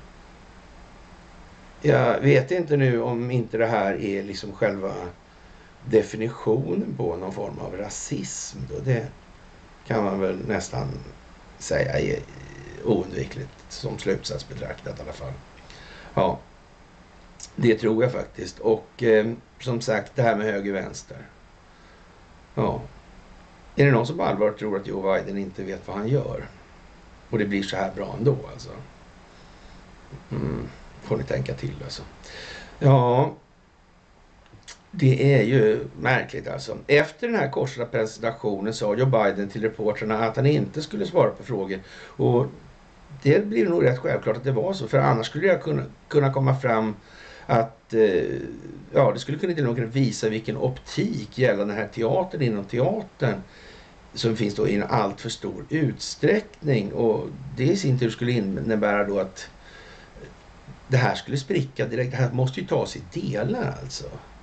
[SPEAKER 1] Jag vet inte nu om inte det här är liksom själva definitionen på någon form av rasism. Då. Det kan man väl nästan säga är oundvikligt som slutsats betraktat i alla fall. Ja, det tror jag faktiskt. Och eh, som sagt, det här med höger-vänster. Ja, är det någon som på allvar tror att Joe Biden inte vet vad han gör? Och det blir så här bra ändå alltså. Mm, får ni tänka till alltså. Ja, det är ju märkligt alltså. Efter den här korsade presentationen sa Joe Biden till reportrarna att han inte skulle svara på frågor. Och det blir nog rätt självklart att det var så. För annars skulle jag kunna, kunna komma fram att eh, ja, det skulle kunna till och med visa vilken optik gällande den här teatern inom teatern som finns då i en allt för stor utsträckning. Och det i sin tur skulle innebära då att det här skulle spricka direkt. Det här måste ju tas i delar alltså.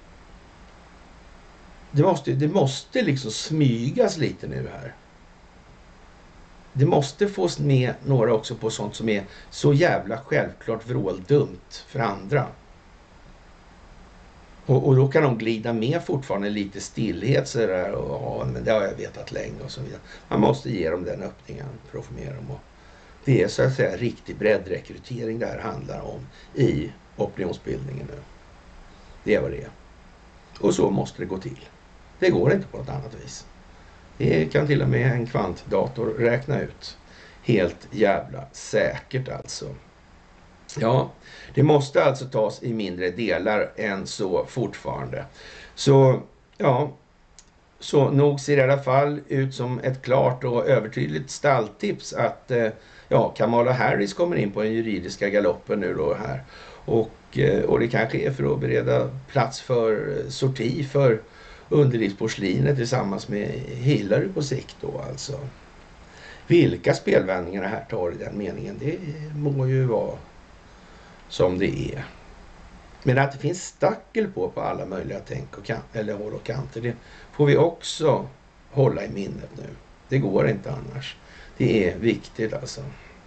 [SPEAKER 1] Det måste, det måste liksom smygas lite nu här. Det måste fås med några också på sånt som är så jävla självklart vråldumt för andra. Och, och då kan de glida med fortfarande lite stillhet så där, och ja, men det har jag vetat länge och så vidare. Man måste ge dem den öppningen för att få med dem. Och det är så att säga riktig breddrekrytering det här handlar om i opinionsbildningen nu. Det är vad det är. Och så måste det gå till. Det går inte på något annat vis. Det kan till och med en kvantdator räkna ut. Helt jävla säkert alltså. Ja, det måste alltså tas i mindre delar än så fortfarande. Så, ja, så nog ser det i alla fall ut som ett klart och övertydligt stalltips att eh, ja, Kamala Harris kommer in på den juridiska galoppen nu då här. Och, och det kanske är för att bereda plats för sorti för underlivsporslinet tillsammans med Hillary på sikt då alltså. Vilka spelvändningar det här tar i den meningen, det må ju vara som det är. Men att det finns stackel på på alla möjliga tänk och kan, eller håll och kanter, det får vi också hålla i minnet nu. Det går inte annars. Det är viktigt alltså.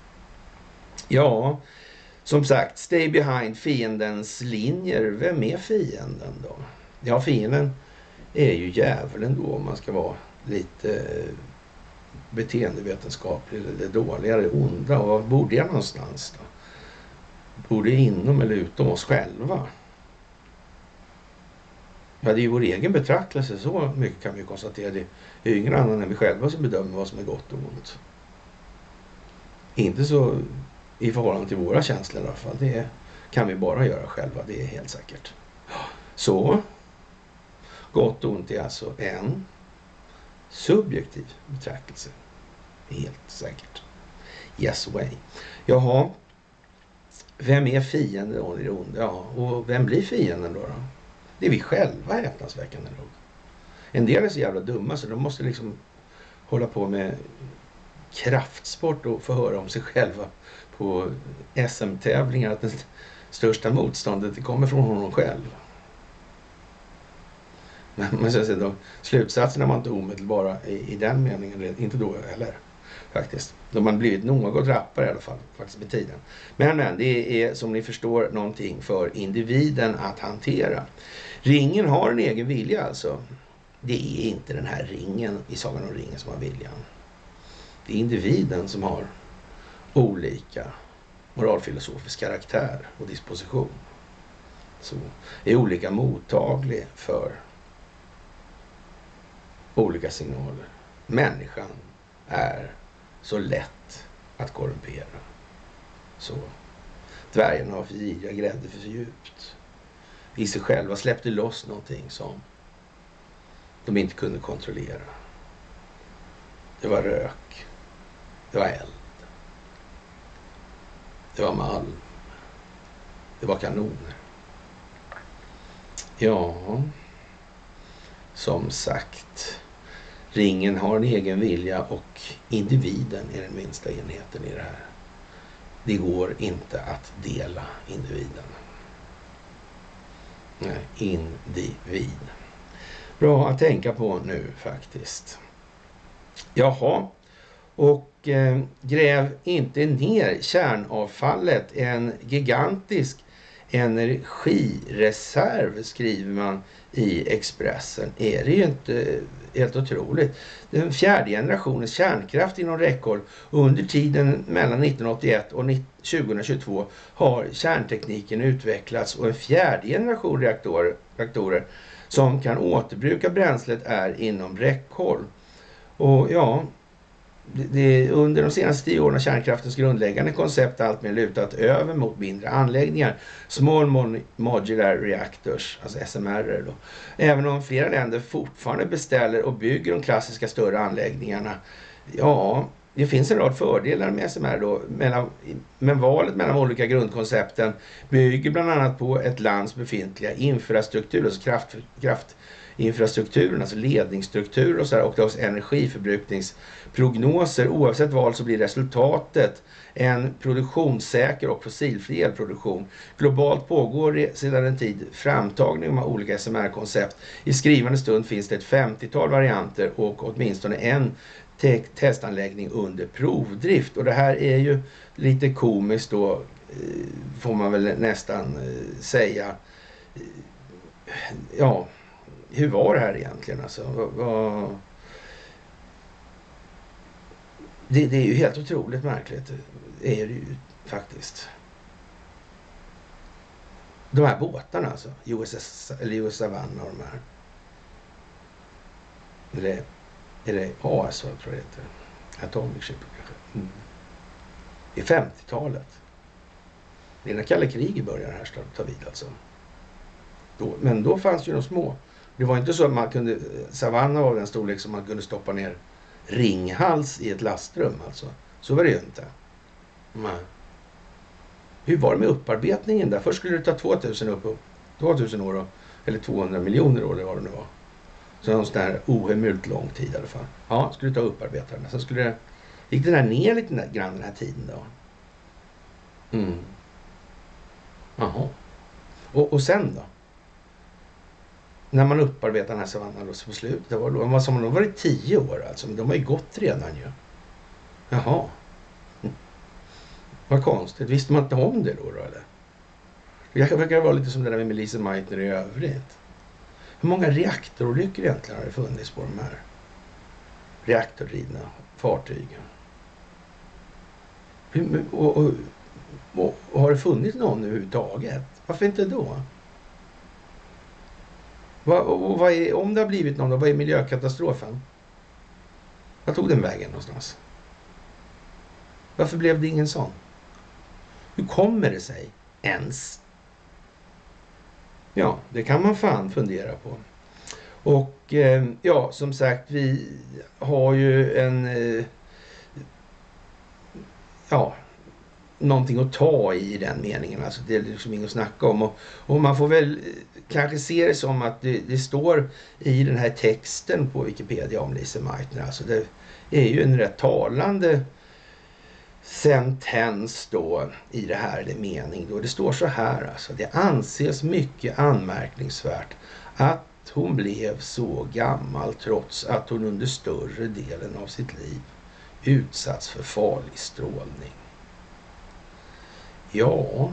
[SPEAKER 1] Ja, som sagt, stay behind fiendens linjer. Vem är fienden då? Ja, fienden är ju djävulen då om man ska vara lite beteendevetenskaplig eller dåliga eller onda. Och var borde jag någonstans då? Borde inom eller utom oss själva? Ja, det är ju vår egen betraktelse, så mycket kan vi konstatera. Det är ju ingen annan än vi själva som bedömer vad som är gott och ont. Inte så i förhållande till våra känslor i alla fall. Det kan vi bara göra själva, det är helt säkert. Så, gott och ont är alltså en subjektiv betraktelse. Helt säkert. Yes way. Jaha, vem är fienden då i det onda? Ja, och vem blir fienden då, då? Det är vi själva, häpnadsväckande nog. En del är så jävla dumma så de måste liksom hålla på med kraftsport och få höra om sig själva på S M-tävlingar att det största motståndet det kommer från honom själv. Men, men så att säga, då, slutsatserna var inte omedelbara i, i den meningen, inte då heller faktiskt. De har blivit något rappare i alla fall faktiskt med tiden. Men, men det är som ni förstår någonting för individen att hantera. Ringen har en egen vilja alltså. Det är inte den här ringen i Sagan om ringen som har viljan. Det är individen som har olika moralfilosofisk karaktär och disposition. Så är olika mottaglig för olika signaler. Människan är så lätt att korrumpera. Så dvärgarna har för giriga, grävde för djupt. I sig själva släppte loss någonting som de inte kunde kontrollera. Det var rök. Det var eld. Det var malm. Det var kanoner. Ja, som sagt, ringen har en egen vilja och individen är den minsta enheten i det här. Det går inte att dela individen. Nej, individ. Bra att tänka på nu faktiskt. Jaha, och eh, gräv inte ner kärnavfallet. En gigantisk energireserv skriver man i Expressen. Är det ju inte helt otroligt. Den fjärde generationens kärnkraft inom räckhåll. Under tiden mellan nittonhundraåttioett och tjugohundratjugotvå har kärntekniken utvecklats och en fjärde generation reaktorer, reaktorer som kan återbruka bränslet är inom räckhåll. Och ja, det, det, under de senaste tio åren har kärnkraftens grundläggande koncept allt mer lutat över mot mindre anläggningar. Small Modular Reactors, alltså S M R då. Även om flera länder fortfarande beställer och bygger de klassiska större anläggningarna. Ja, det finns en rad fördelar med S M R då. Mellan, men valet mellan olika grundkoncepten bygger bland annat på ett lands befintliga infrastruktur, alltså kraft, kraft infrastrukturen, alltså ledningsstruktur och så här, och då energiförbrukningsprognoser. Oavsett val så blir resultatet en produktionssäker och fossilfri elproduktion. Globalt pågår sedan en tid framtagning av olika S M R-koncept. I skrivande stund finns det ett femtiotal varianter och åtminstone en te- testanläggning under provdrift. Och det här är ju lite komiskt då, får man väl nästan säga. Ja, hur var det här egentligen? Alltså, vad, vad... Det, det är ju helt otroligt märkligt. Det är det ju faktiskt. De här båtarna alltså. U S S, eller U S Savannah och de här. Eller är det A S tror jag det heter. Atomic Ship kanske. Mm. I femtiotalet. Det är när kalla kriget börjar här ska ta vid alltså. Då, men då fanns ju de små. Det var inte så att man kunde, Savannah var den storlek som man kunde stoppa ner Ringhals i ett lastrum alltså. Så var det ju inte. Nej. Hur var det med upparbetningen där? Först skulle det ta tvåtusen, upp, tvåtusen år, eller tvåhundra miljoner år, eller vad det nu var. Så någon sån här ohemult lång tid i alla fall. Ja, skulle ta upparbeta den. Sen skulle det, gick den här ner lite grann den här tiden då. Mm. Jaha. Och, och sen då? När man upparbetar den här savannen då, så på slutet, det var då, vad som har varit tio år alltså, men de har ju gått redan ju. Jaha. Mm. Vad konstigt, visste man inte om det då, då eller? Det verkar vara lite som det där med Melissa Meitner i övrigt. Hur många reaktorolyckor egentligen har det funnits på de här reaktordrivna fartygen? Och, och, och, och har det funnits någon överhuvudtaget? Varför inte då? Vad, och vad är, om det har blivit någon då, vad är miljökatastrofen? Vad tog den vägen någonstans? Varför blev det ingen sån? Hur kommer det sig ens? Ja, det kan man fan fundera på. Och eh, ja, som sagt, vi har ju en eh, ja, någonting att ta i den meningen. Alltså det är liksom inget att snacka om. Och, och man får väl kanske se det som att det, det står i den här texten på Wikipedia om Lise Meitner. Alltså det är ju en rätt talande sentens då i det här, det mening då. Det står så här alltså: det anses mycket anmärkningsvärt att hon blev så gammal trots att hon under större delen av sitt liv utsatts för farlig strålning. Ja.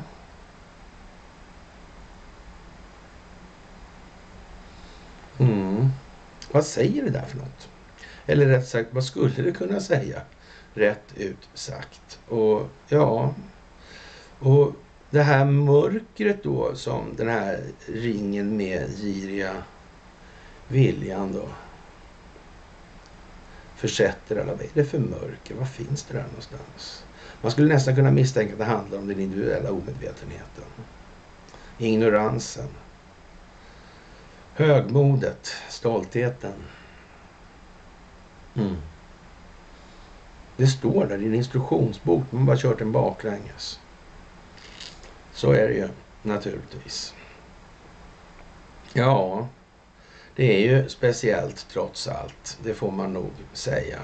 [SPEAKER 1] Mm. Vad säger det där för något? Eller rätt sagt, vad skulle det kunna säga? Rätt ut sagt. Och ja, och det här mörkret då som den här ringen med giriga viljan då försätter alla. Vad är det för mörker? Vad finns det där någonstans? Man skulle nästan kunna misstänka att det handlar om den individuella omedvetenheten. Ignoransen. Högmodet. Stoltheten. Mm. Det står där i en instruktionsbok. Man bara kört en baklänges. Så är det ju naturligtvis. Ja, det är ju speciellt trots allt. Det får man nog säga.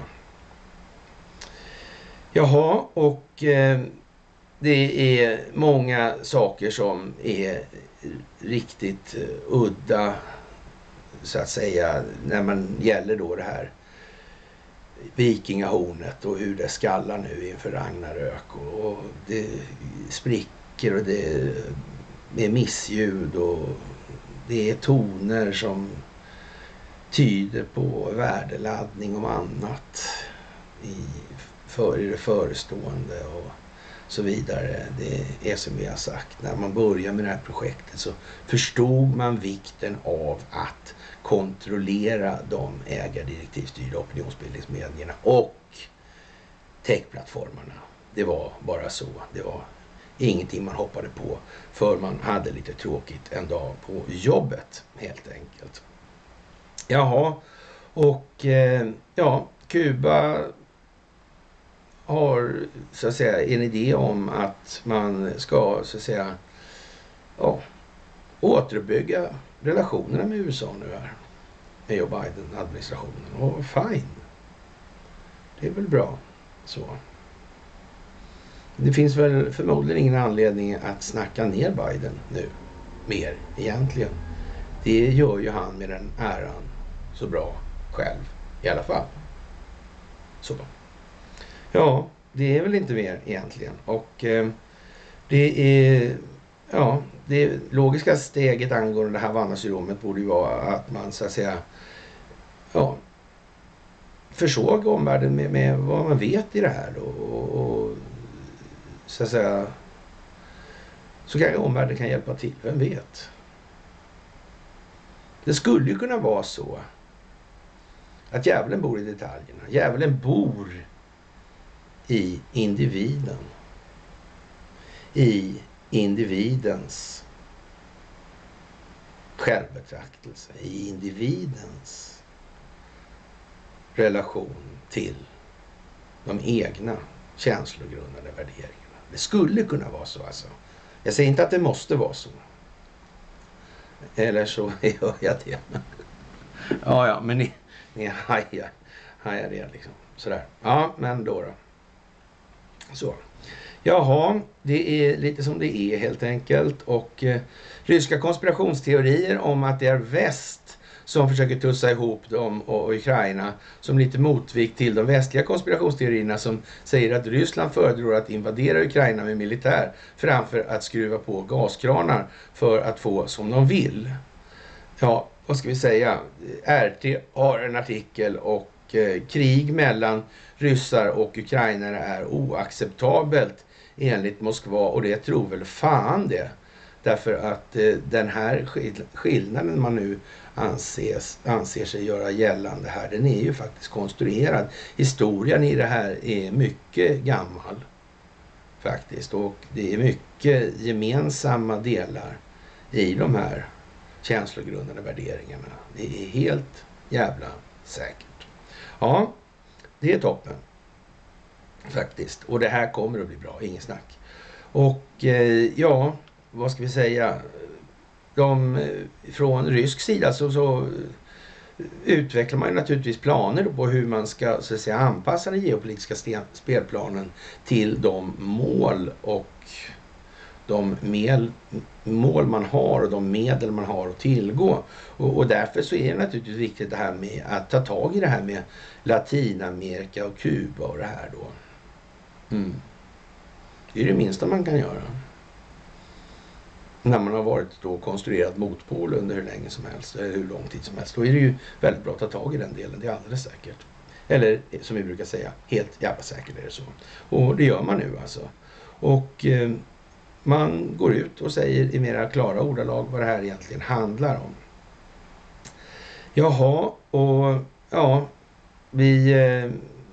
[SPEAKER 1] Jaha, och eh, det är många saker som är riktigt eh, udda så att säga när man gäller då det här vikingahornet och hur det skallar nu inför Ragnarök, och, och det spricker och det är missljud och det är toner som tyder på värdeladdning och annat i, för, i det förestående och så vidare. Det är som vi har sagt, när man börjar med det här projektet så förstod man vikten av att kontrollera de ägardirektivstyrda opinionsbildningsmedierna och techplattformarna. Det var bara så. Det var ingenting man hoppade på för man hade lite tråkigt en dag på jobbet helt enkelt. Jaha, och eh, ja, Kuba har så att säga en idé om att man ska så att säga ja, återuppbygga relationerna med U S A nu här med Joe Biden-administrationen. Och fine. Det är väl bra så. Det finns väl förmodligen ingen anledning att snacka ner Biden nu mer egentligen. Det gör ju han med den äran så bra själv i alla fall. Så. Ja, det är väl inte mer egentligen. Och eh, det är ja, det logiska steget angående det här Havanna-syndromet borde ju vara att man så att säga ja, försåg omvärlden med, med vad man vet i det här då, och, och så att säga så kanske omvärlden kan hjälpa till, vem vet. Det skulle ju kunna vara så att djävulen bor i detaljerna. Djävulen bor i individen. I individens självbetraktelse. I individens relation till de egna känslogrundade värderingarna. Det skulle kunna vara så alltså. Jag säger inte att det måste vara så. Eller så gör jag det. Ja, ja, men ni, ni hajar, hajar det liksom. Sådär. Ja, men då då. Så. Jaha, det är lite som det är helt enkelt. Och eh, ryska konspirationsteorier om att det är väst som försöker tussa ihop dem och Ukraina som lite motvikt till de västliga konspirationsteorierna som säger att Ryssland föredrar att invadera Ukraina med militär framför att skruva på gaskranar för att få som de vill. Ja, vad ska vi säga? R T har en artikel och eh, krig mellan ryssar och ukrainare är oacceptabelt enligt Moskva, och det tror väl fan det. Därför att eh, den här skill- skillnaden man nu anses, anser sig göra gällande här, den är ju faktiskt konstruerad. Historien i det här är mycket gammal faktiskt, och det är mycket gemensamma delar i de här känslogrundande värderingarna. Det är helt jävla säkert. Ja, det är toppen faktiskt, och det här kommer att bli bra, ingen snack. Och eh, ja, vad ska vi säga, de, från rysk sida så, så utvecklar man ju naturligtvis planer på hur man ska så att säga anpassa den geopolitiska sten, spelplanen till de mål och de mel, mål man har och de medel man har att tillgå. Och, och därför så är det naturligtvis viktigt det här med att ta tag i det här med Latinamerika och Kuba och det här då. Mm. Det är det minsta man kan göra. När man har varit då konstruerat motpol under hur länge som helst, eller hur lång tid som helst, då är det ju väldigt bra att ta tag i den delen, det är alldeles säkert. Eller som vi brukar säga, helt jävla säkert är det så. Och det gör man nu alltså. Och eh, man går ut och säger i mera klara ordalag vad det här egentligen handlar om. Jaha, och ja, vi, eh,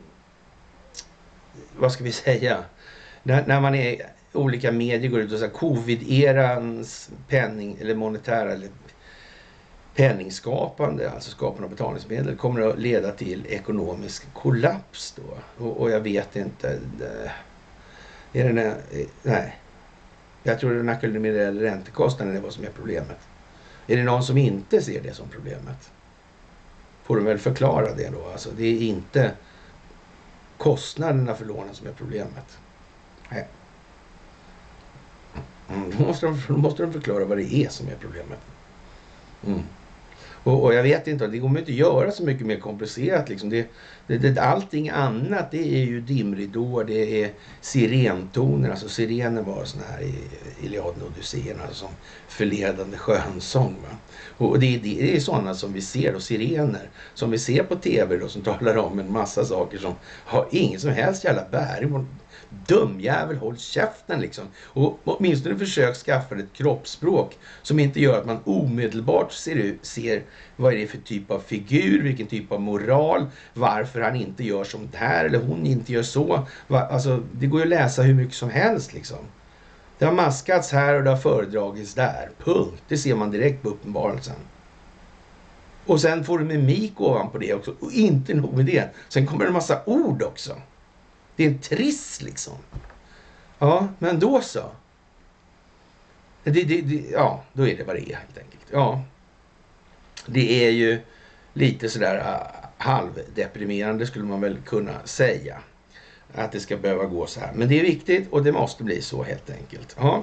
[SPEAKER 1] vad ska vi säga, när, när man är olika medier går ut och säger covid-erans penning eller monetära eller penningskapande, alltså skapande av betalningsmedel, kommer att leda till ekonomisk kollaps då. Och, och jag vet inte, det, är det den, nej. Jag tror det är den ackumulerade räntekostnaden är vad som är problemet. Är det någon som inte ser det som problemet? Får de väl förklara det då. Alltså det är inte kostnaderna för lånen som är problemet. Nej. Mm, då, måste de, då måste de förklara vad det är som är problemet. Mm. Och, och jag vet inte, det går inte att göra så mycket mer komplicerat. Liksom. Det, det, det, allting annat, det är ju dimridåer, det är sirentoner. Alltså sirener var såna här i Iliaden och Odysseen, alltså som förledande skönsång. Va? Och det, det, det är sådana som vi ser då, sirener. Som vi ser på tv då, som talar om en massa saker som har ingen som helst jävla bäring. Dumjävel, håll käften liksom. Och åtminstone försök skaffa ett kroppsspråk som inte gör att man omedelbart ser, ser vad är det för typ av figur, vilken typ av moral, varför han inte gör som det här eller hon inte gör så. Alltså, det går ju att läsa hur mycket som helst liksom. Det har maskats här och det har föredragits där. Punkt. Det ser man direkt på uppenbarelsen. Och sen får du mimik ovanpå det också. Och inte nog med det. Sen kommer det en massa ord också. Det är en triss liksom. Ja, men då så. Det, det, det, ja, då är det vad det är helt enkelt. Ja, det är ju lite sådär uh, halvdeprimerande skulle man väl kunna säga. Att det ska behöva gå så här. Men det är viktigt och det måste bli så helt enkelt. Ja.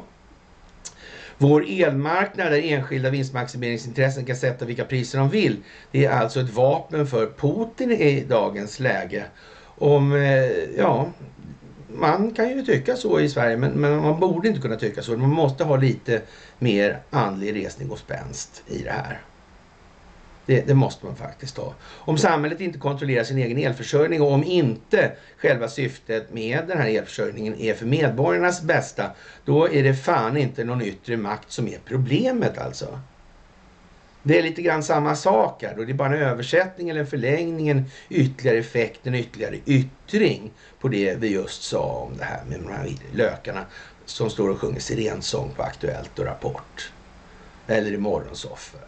[SPEAKER 1] Vår elmarknad där enskilda vinstmaximeringsintressen kan sätta vilka priser de vill. Det är alltså ett vapen för Putin i dagens läge. Om, ja, man kan ju tycka så i Sverige, men, men man borde inte kunna tycka så. Man måste ha lite mer andlig resning och spänst i det här. Det, det måste man faktiskt ha. Om samhället inte kontrollerar sin egen elförsörjning och om inte själva syftet med den här elförsörjningen är för medborgarnas bästa, då är det fan inte någon yttre makt som är problemet alltså. Det är lite grann samma sak här då. Det är bara en översättning eller en förlängning, en ytterligare effekt, en ytterligare yttring på det vi just sa om det här med de här lökarna som står och sjunger sirensång på Aktuellt och Rapport. Eller i Morgonsoffer.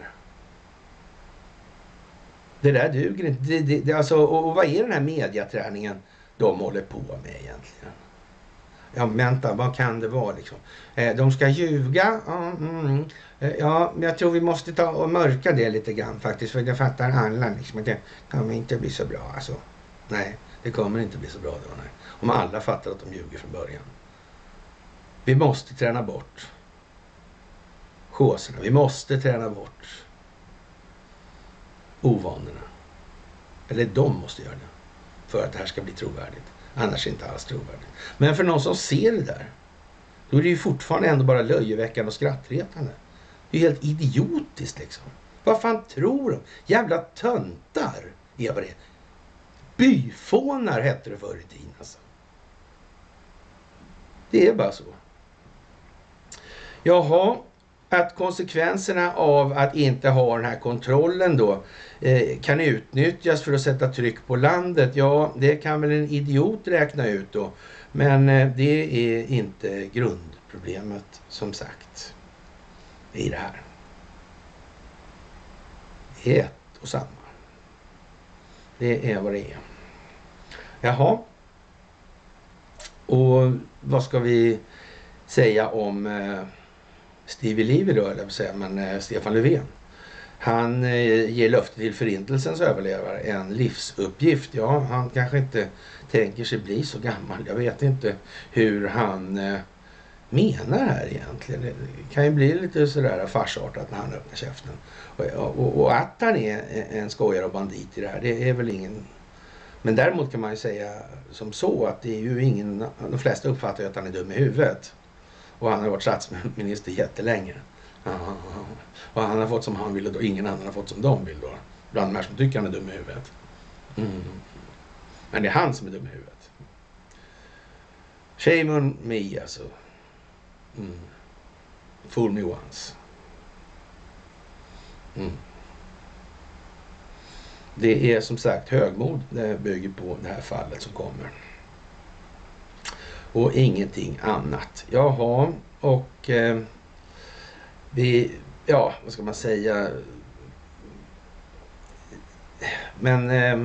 [SPEAKER 1] Det där duger inte. Det, det, det, alltså, och, och vad är den här mediaträningen de håller på med egentligen? Ja, vänta, vad kan det vara liksom? Eh, de ska ljuga. Ja, mm, eh, ja, jag tror vi måste ta och mörka det lite grann faktiskt. För det fattar alla liksom. Det kommer inte bli så bra alltså. Nej, det kommer inte bli så bra då. Nej. Om alla fattar att de ljuger från början. Vi måste träna bort chauserna. Vi måste träna bort ovanorna. Eller de måste göra det. För att det här ska bli trovärdigt. Annars är det inte alls trovärdigt. Men för någon som ser det där, då är det ju fortfarande ändå bara löjeväckande och skrattretande. Det är helt idiotiskt liksom. Vad fan tror de? Jävla töntar är vad det är. Byfånar hette det förr i tiden alltså. Det är bara så. Jaha, att konsekvenserna av att inte ha den här kontrollen då eh, kan utnyttjas för att sätta tryck på landet. Ja, det kan väl en idiot räkna ut då. Men eh, det är inte grundproblemet som sagt i det här. Det är ett och samma. Det är vad det är. Jaha. Och vad ska vi säga om eh, Stevie Levi då, eller vad säger man, eh, Stefan Löfven? Han eh, ger löfte till förintelsens överlevare en livsuppgift. Ja, han kanske inte tänker sig bli så gammal. Jag vet inte hur han eh, menar här egentligen. Det kan ju bli lite sådär farsartat när han öppnar käften. Och, och, och att han är en skojare och bandit i det här, det är väl ingen... Men däremot kan man ju säga som så att det är ju ingen... De flesta uppfattar ju att han är dum i huvudet. Och han har varit statsminister jättelänge. Och han har fått som han ville då. Ingen annan har fått som de vill då. Bland de här som tycker han är dum i huvudet. Mm. Men det är han som är dum i huvudet. Shame on me alltså. Mm. Fool me once. Mm. Det är som sagt högmod det bygger på det här fallet som kommer. Och ingenting annat. Jaha, och eh, vi, ja, vad ska man säga? Men eh,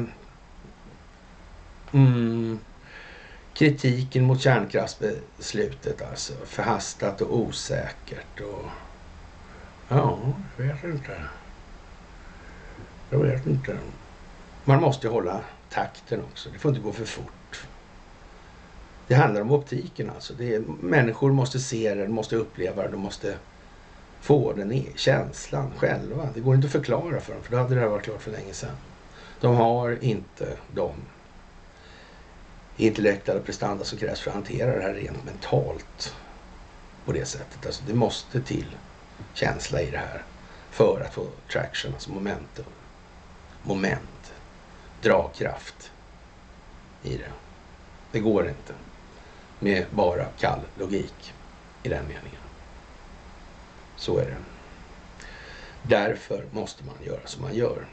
[SPEAKER 1] mm, kritiken mot kärnkraftsbeslutet alltså, förhastat och osäkert och ja, jag vet inte. Jag vet inte. Man måste hålla takten också. Det får inte gå för fort. Det handlar om optiken alltså. Det är, människor måste se det, de måste uppleva det, de måste få den i känslan själva. Det går inte att förklara för dem, för då hade det här varit klart för länge sedan. De har inte de intellektuella prestanda som krävs för att hantera det här rent mentalt på det sättet. Alltså det måste till känsla i det här för att få traction, alltså momentum. Moment, dragkraft i det. Det går inte med bara kall logik i den meningen. Så är det. Därför måste man göra som man gör.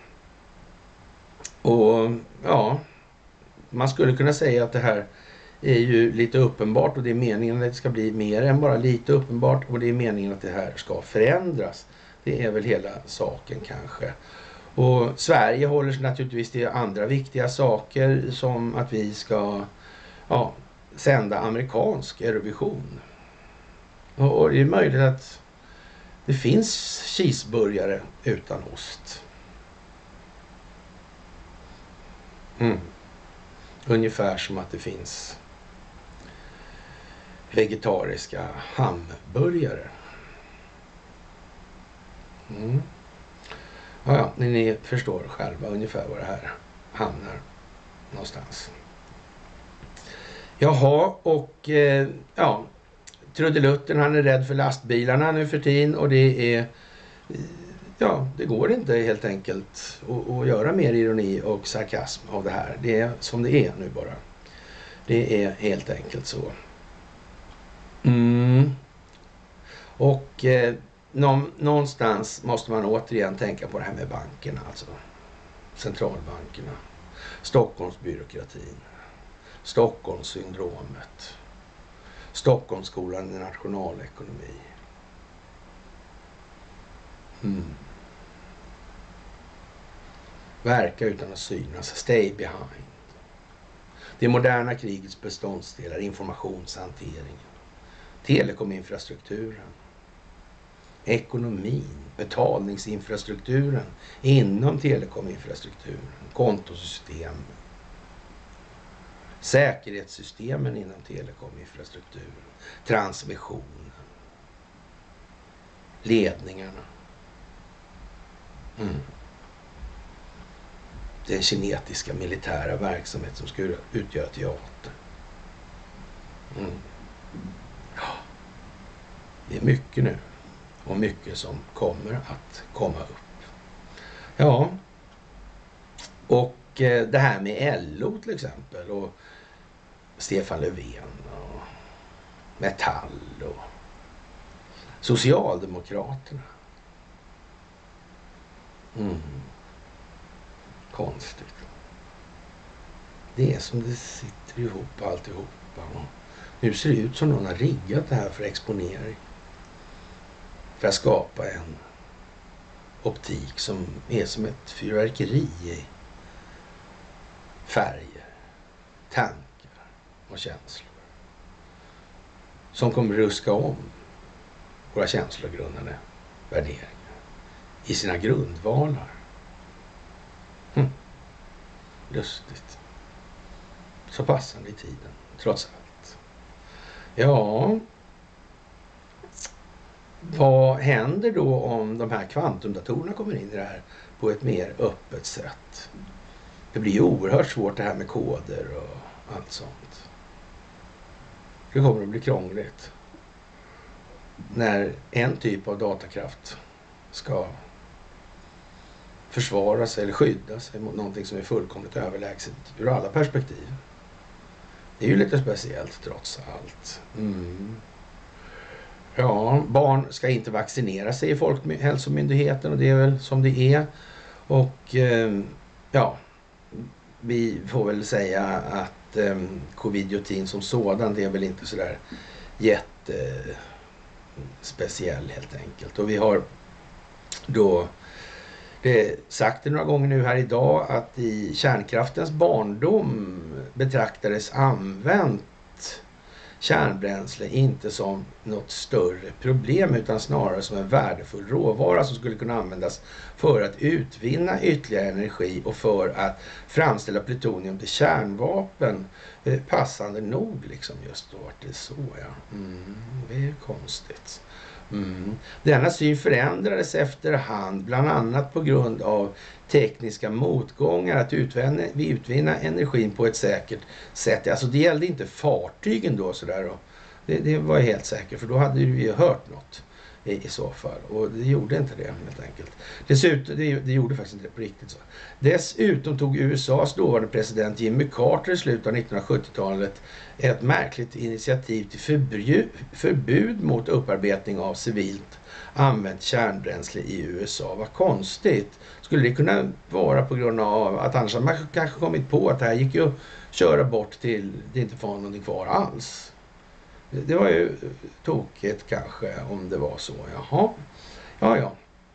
[SPEAKER 1] Och ja, man skulle kunna säga att det här är ju lite uppenbart och det är meningen att det ska bli mer än bara lite uppenbart och det är meningen att det här ska förändras. Det är väl hela saken kanske. Och Sverige håller sig naturligtvis till andra viktiga saker som att vi ska ja, sända amerikansk Eurovision. Och det är möjligt att det finns cheeseburgare utan ost. Mm. Ungefär som att det finns vegetariska hamburgare. Mm. Ja, ja, ni förstår själva ungefär var det här hamnar någonstans. Jaha, och eh, ja, Trudelutten han är rädd för lastbilarna nu för tiden och det är, ja, det går inte helt enkelt att, att göra mer ironi och sarkasm av det här. Det är som det är nu bara. Det är helt enkelt så. Mm. Och eh, någonstans måste man återigen tänka på det här med bankerna, alltså centralbankerna, Stockholmsbyråkratin, Stockholmssyndromet, Stockholmsskolan i nationalekonomi. Mm. Verka utan att synas, stay behind. Det moderna krigets beståndsdelar, informationshanteringen, telekominfrastrukturen, ekonomin, betalningsinfrastrukturen inom telekominfrastrukturen, kontosystem, säkerhetssystemen inom telekominfrastrukturen, transmissionen, ledningarna. Mm. Den kinetiska militära verksamhet som skulle utgöra teater. Mm. Ja. Det är mycket nu. Och mycket som kommer att komma upp. Ja. Och eh, det här med L O till exempel. Och Stefan Löfven. Och Metall. Och Socialdemokraterna. Mm. Konstigt. Det är som det sitter ihop alltihopa. Och nu ser det ut som någon har riggat det här för exponering. För att skapa en optik som är som ett fyrverkeri i färger, tankar och känslor. Som kommer ruska om våra känslogrundande värderingar i sina grundvalar. Hm. Lustigt. Så passande i tiden, trots allt. Ja... Vad händer då om de här kvantumdatorerna kommer in i det här på ett mer öppet sätt? Det blir ju oerhört svårt det här med koder och allt sånt. Det kommer att bli krångligt. När en typ av datakraft ska försvara sig eller skydda sig mot någonting som är fullkomligt överlägset ur alla perspektiv. Det är ju lite speciellt trots allt. Mm. Ja, barn ska inte vaccinera sig i Folkhälsomyndigheten och det är väl som det är. Och eh, ja, vi får väl säga att eh, covid-19 som sådan det är väl inte sådär jättespeciell helt enkelt. Och vi har då det sagt det några gånger nu här idag att i kärnkraftens barndom betraktades använt kärnbränsle inte som något större problem utan snarare som en värdefull råvara som skulle kunna användas för att utvinna ytterligare energi och för att framställa plutonium till kärnvapen. Eh, passande nog liksom just då var det så, ja. Mm, det är konstigt. Mm. Denna syn förändrades efterhand bland annat på grund av tekniska motgångar att utvinna, utvinna energin på ett säkert sätt. Alltså det gällde inte fartygen då sådär. Och det, det var jag helt säker för då hade vi ju hört något i, i så fall. Och det gjorde inte det helt enkelt. Dessutom, det, det gjorde faktiskt inte det på riktigt så. Dessutom tog U S A:s dåvarande president Jimmy Carter i slutet av nittonhundrasjuttiotalet ett märkligt initiativ till förbud, förbud mot upparbetning av civilt använt kärnbränsle i U S A. Vad konstigt. Skulle det kunna vara på grund av att annars har man kanske kommit på att det här gick ju att köra bort till det inte var någonting kvar alls. Det, det var ju tokigt kanske om det var så. Jaha. Ja, ja.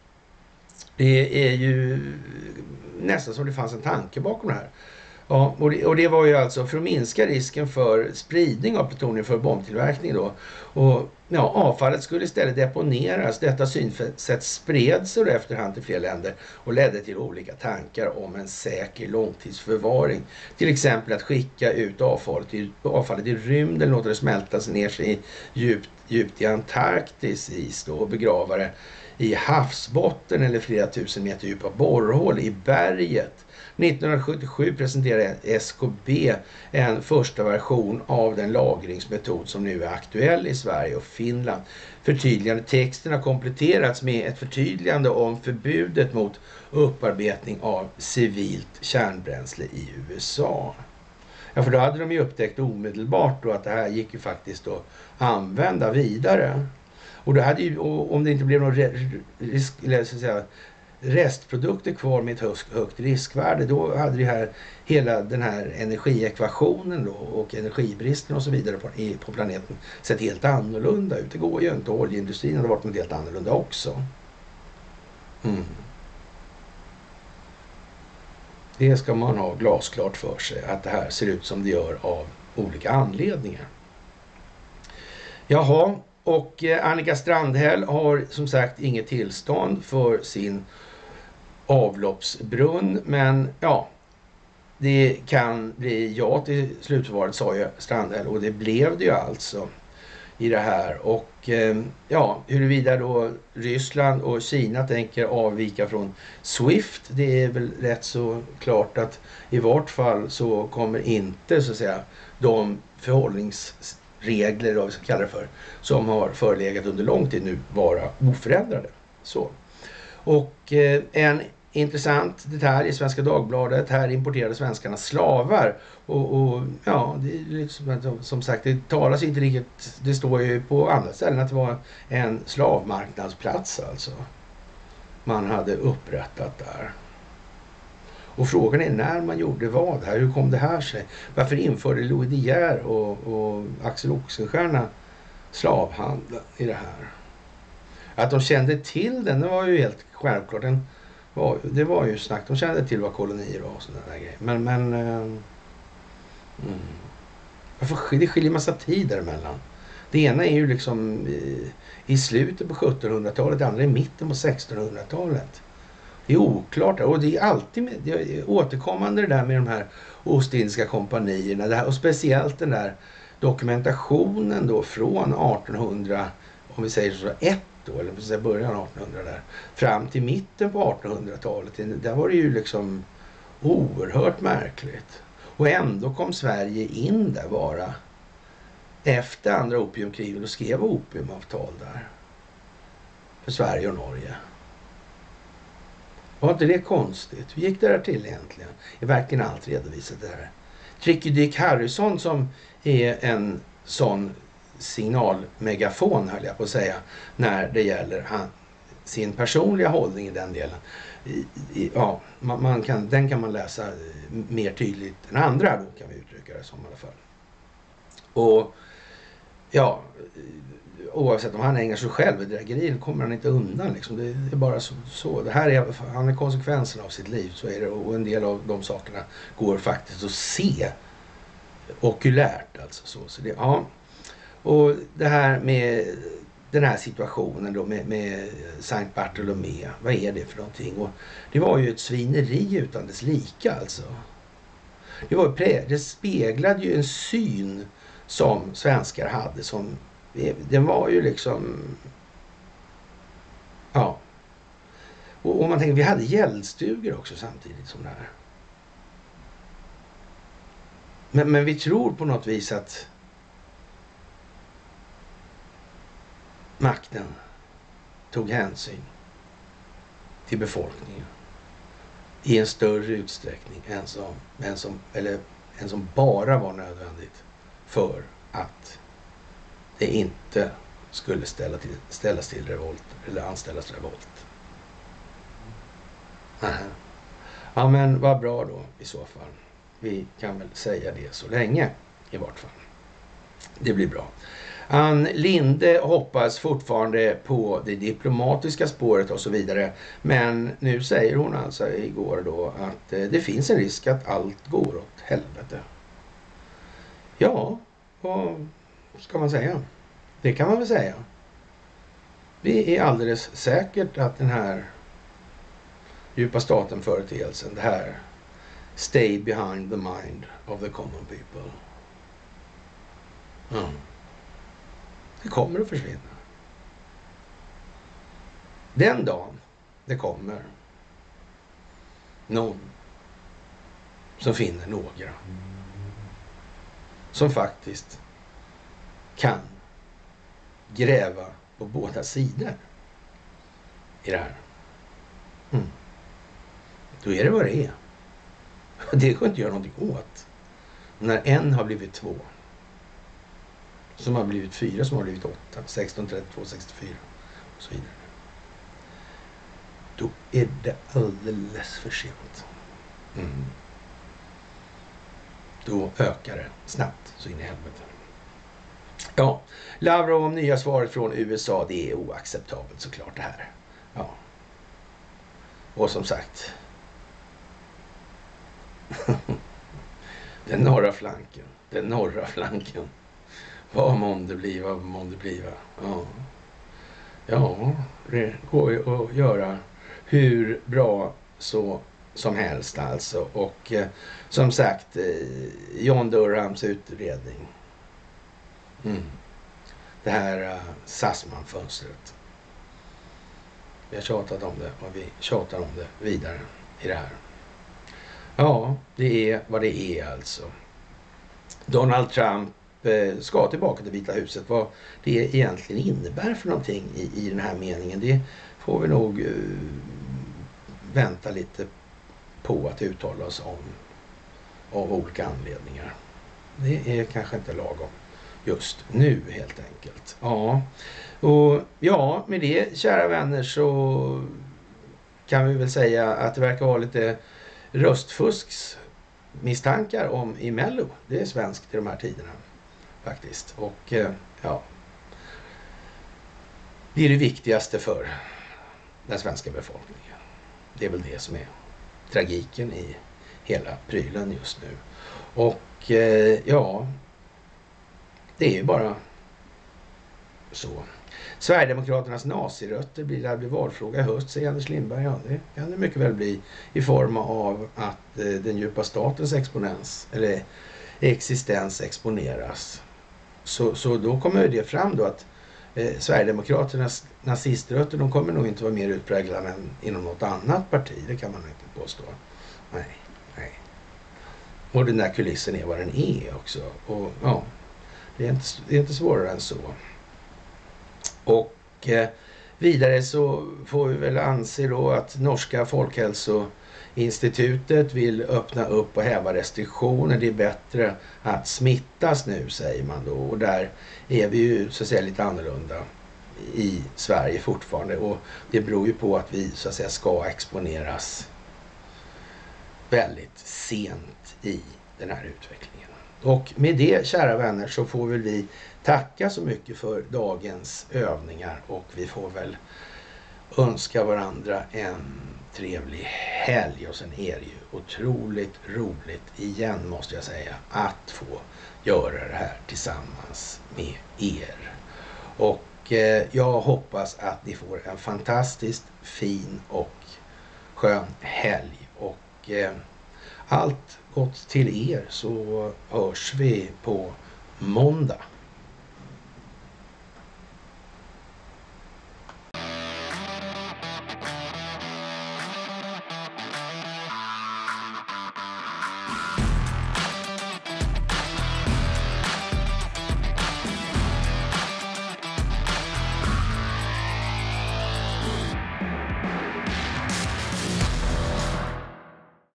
[SPEAKER 1] Det är ju nästan som det fanns en tanke bakom det här. Ja, och det, och det var ju alltså för att minska risken för spridning av plutonium för bombtillverkning då. Och ja, avfallet skulle istället deponeras. Detta synsätt spred sig efterhand till fler länder och ledde till olika tankar om en säker långtidsförvaring. Till exempel att skicka ut avfallet i, avfallet i rymden, låta det smältas ner sig djupt, djupt i Antarktis is då, och begrava det i havsbotten eller flera tusen meter djupa borrhål i berget. nittonhundrasjuttiosju presenterade S K B en första version av den lagringsmetod som nu är aktuell i Sverige och Finland. Förtydligande texten har kompletterats med ett förtydligande om förbudet mot upparbetning av civilt kärnbränsle i U S A. Ja, för då hade de ju upptäckt omedelbart då att det här gick ju faktiskt att använda vidare. Och då hade ju, om det inte blev någon risk, eller så att säga, restprodukter kvar med ett högt, högt riskvärde, då hade det här hela den här energiekvationen då, och energibristen och så vidare på, i, på planeten sett helt annorlunda ut. Det går ju inte. Oljeindustrin hade varit något helt annorlunda också. Mm. Det ska man ha glasklart för sig, att det här ser ut som det gör av olika anledningar. Jaha, och Annika Strandhäll har som sagt inget tillstånd för sin avloppsbrunn, men ja, det kan bli ja till slutförvaret, sa ju Strandhäll, och det blev det ju alltså i det här. Och eh, ja, huruvida då Ryssland och Kina tänker avvika från SWIFT, det är väl rätt så klart att i vart fall så kommer inte så att säga de förhållningsregler, vad vi ska kalla det för, som har förelegat under lång tid nu vara oförändrade. Så. Och eh, en intressant detalj i Svenska Dagbladet, här importerade svenskarna slavar, och, och ja, det är liksom, som sagt, det talas inte riktigt, det står ju på andra ställen att det var en slavmarknadsplats alltså man hade upprättat där. Och frågan är när man gjorde vad här, hur kom det här sig? Varför införde Louis De Geer och, och Axel Oxenstierna slavhandel i det här? Att de kände till den, det var ju helt självklart. Den var, det var ju snack, de kände till vad kolonier var och sådana där grejer. Men, men eh, mm. Varför, det skiljer massa tid däremellan. Det ena är ju liksom i, i slutet på sjuttonhundratalet, det andra i mitten på sextonhundratalet. Det är oklart, och det är alltid med, det är återkommande det där med de här Ostindiska kompanierna, det här, och speciellt den där dokumentationen då från artonhundra, om vi säger så, ett då, eller så början av artonhundra där, fram till mitten på artonhundratalet. Där var det ju liksom oerhört märkligt. Och ändå kom Sverige in där bara efter andra opiumkriget och skrev opiumavtal där för Sverige och Norge. Var inte det konstigt? Hur gick det där till egentligen? Är verkligen allt redovisat där? Tricky Dick Harrison, som är en sån signalmegafon, höll jag på att säga, när det gäller han, sin personliga hållning i den delen. I, i, ja, man, man kan, den kan man läsa mer tydligt än andra, då kan vi uttrycka det som i alla fall. Och ja, oavsett om han ägnar sig själv i bedrägeri kommer han inte undan liksom. Det, det är bara så, så. Det här är, han är konsekvensen av sitt liv, så är det, och en del av de sakerna går faktiskt att se okulärt alltså så. Så det, ja. Och det här med den här situationen då med, med Sankt Bartolomé, vad är det för någonting? Och det var ju ett svineri utan dess lika alltså. Det, var, det speglade ju en syn som svenskar hade, som den var ju liksom, ja. Och om man tänker, vi hade gäldstugor också samtidigt som det här. Men, men vi tror på något vis att makten tog hänsyn till befolkningen i en större utsträckning än som, än som, eller, än som bara var nödvändigt för att det inte skulle ställa till, ställas till revolt eller anställas revolt. Aha. Ja, men vad bra då i så fall. Vi kan väl säga det så länge i vart fall. Det blir bra. Ann Linde hoppas fortfarande på det diplomatiska spåret och så vidare. Men nu säger hon alltså igår då att eh, det finns en risk att allt går åt helvete. Ja, vad ska man säga? Det kan man väl säga. Det är alldeles säkert att den här djupa staten-företeelsen, det här stay behind the mind of the common people. Mm. Det kommer att försvinna. Den dagen det kommer någon som finner några som faktiskt kan gräva på båda sidor i det här. Mm. Då är det vad det är. Det går inte att göra någonting åt. När en har blivit två, som har blivit fyra, som har blivit åtta, sexton, trettiotvå, sextiofyra och så vidare. Då är det alldeles för sent. Mm. Då ökar det snabbt så in i helvete. Ja, Lavrov om nya svaret från U S A, det är oacceptabelt såklart det här. Ja. Och som sagt, Den norra flanken, den norra flanken. Vad månde bliva, vad månde bliva. Ja. ja, det går ju att göra hur bra så som helst alltså. Och eh, som sagt, eh, John Durhams utredning. Mm. Det här uh, Sassman-fönstret. Vi har tjatat om det och vi tjatar om det vidare i det här. Ja, det är vad det är alltså. Donald Trump eh, ska tillbaka till Vita huset. Vad det egentligen innebär för någonting i, i den här meningen, det får vi nog eh, vänta lite på att uttala oss om av olika anledningar. Det är kanske inte lagom just nu helt enkelt. Ja, och ja, med det kära vänner så kan vi väl säga att det verkar vara lite röstfusks misstankar om i Mello. Det är svenskt i de här tiderna faktiskt. Och ja, det är det viktigaste för den svenska befolkningen. Det är väl det som är tragiken i hela prylen just nu. Och ja, det är ju bara så. Sverigedemokraternas nazirötter blir det blir valfråga i höst, säger Anders Lindberg. Ja, det kan det mycket väl bli i form av att eh, den djupa statens exponens eller existens exponeras. Så, så då kommer det fram då att eh, Sverigedemokraternas naziströtter, de kommer nog inte vara mer utpräglade än inom något annat parti. Det kan man inte påstå. Nej, nej. Och den där kulissen är vad den är också. Och ja, det är inte, det är inte svårare än så. Och eh, vidare så får vi väl anse då att Norska folkhälsoinstitutet vill öppna upp och häva restriktioner. Det är bättre att smittas nu, säger man då. Och där är vi ju så att säga lite annorlunda i Sverige fortfarande. Och det beror ju på att vi så att säga ska exponeras väldigt sent i den här utvecklingen. Och med det, kära vänner, så får väl vi tacka så mycket för dagens övningar och vi får väl önska varandra en trevlig helg. Och sen är det ju otroligt roligt igen, måste jag säga, att få göra det här tillsammans med er. Och eh, jag hoppas att ni får en fantastiskt fin och skön helg. Och eh, allt gott till er, så hörs vi på måndag.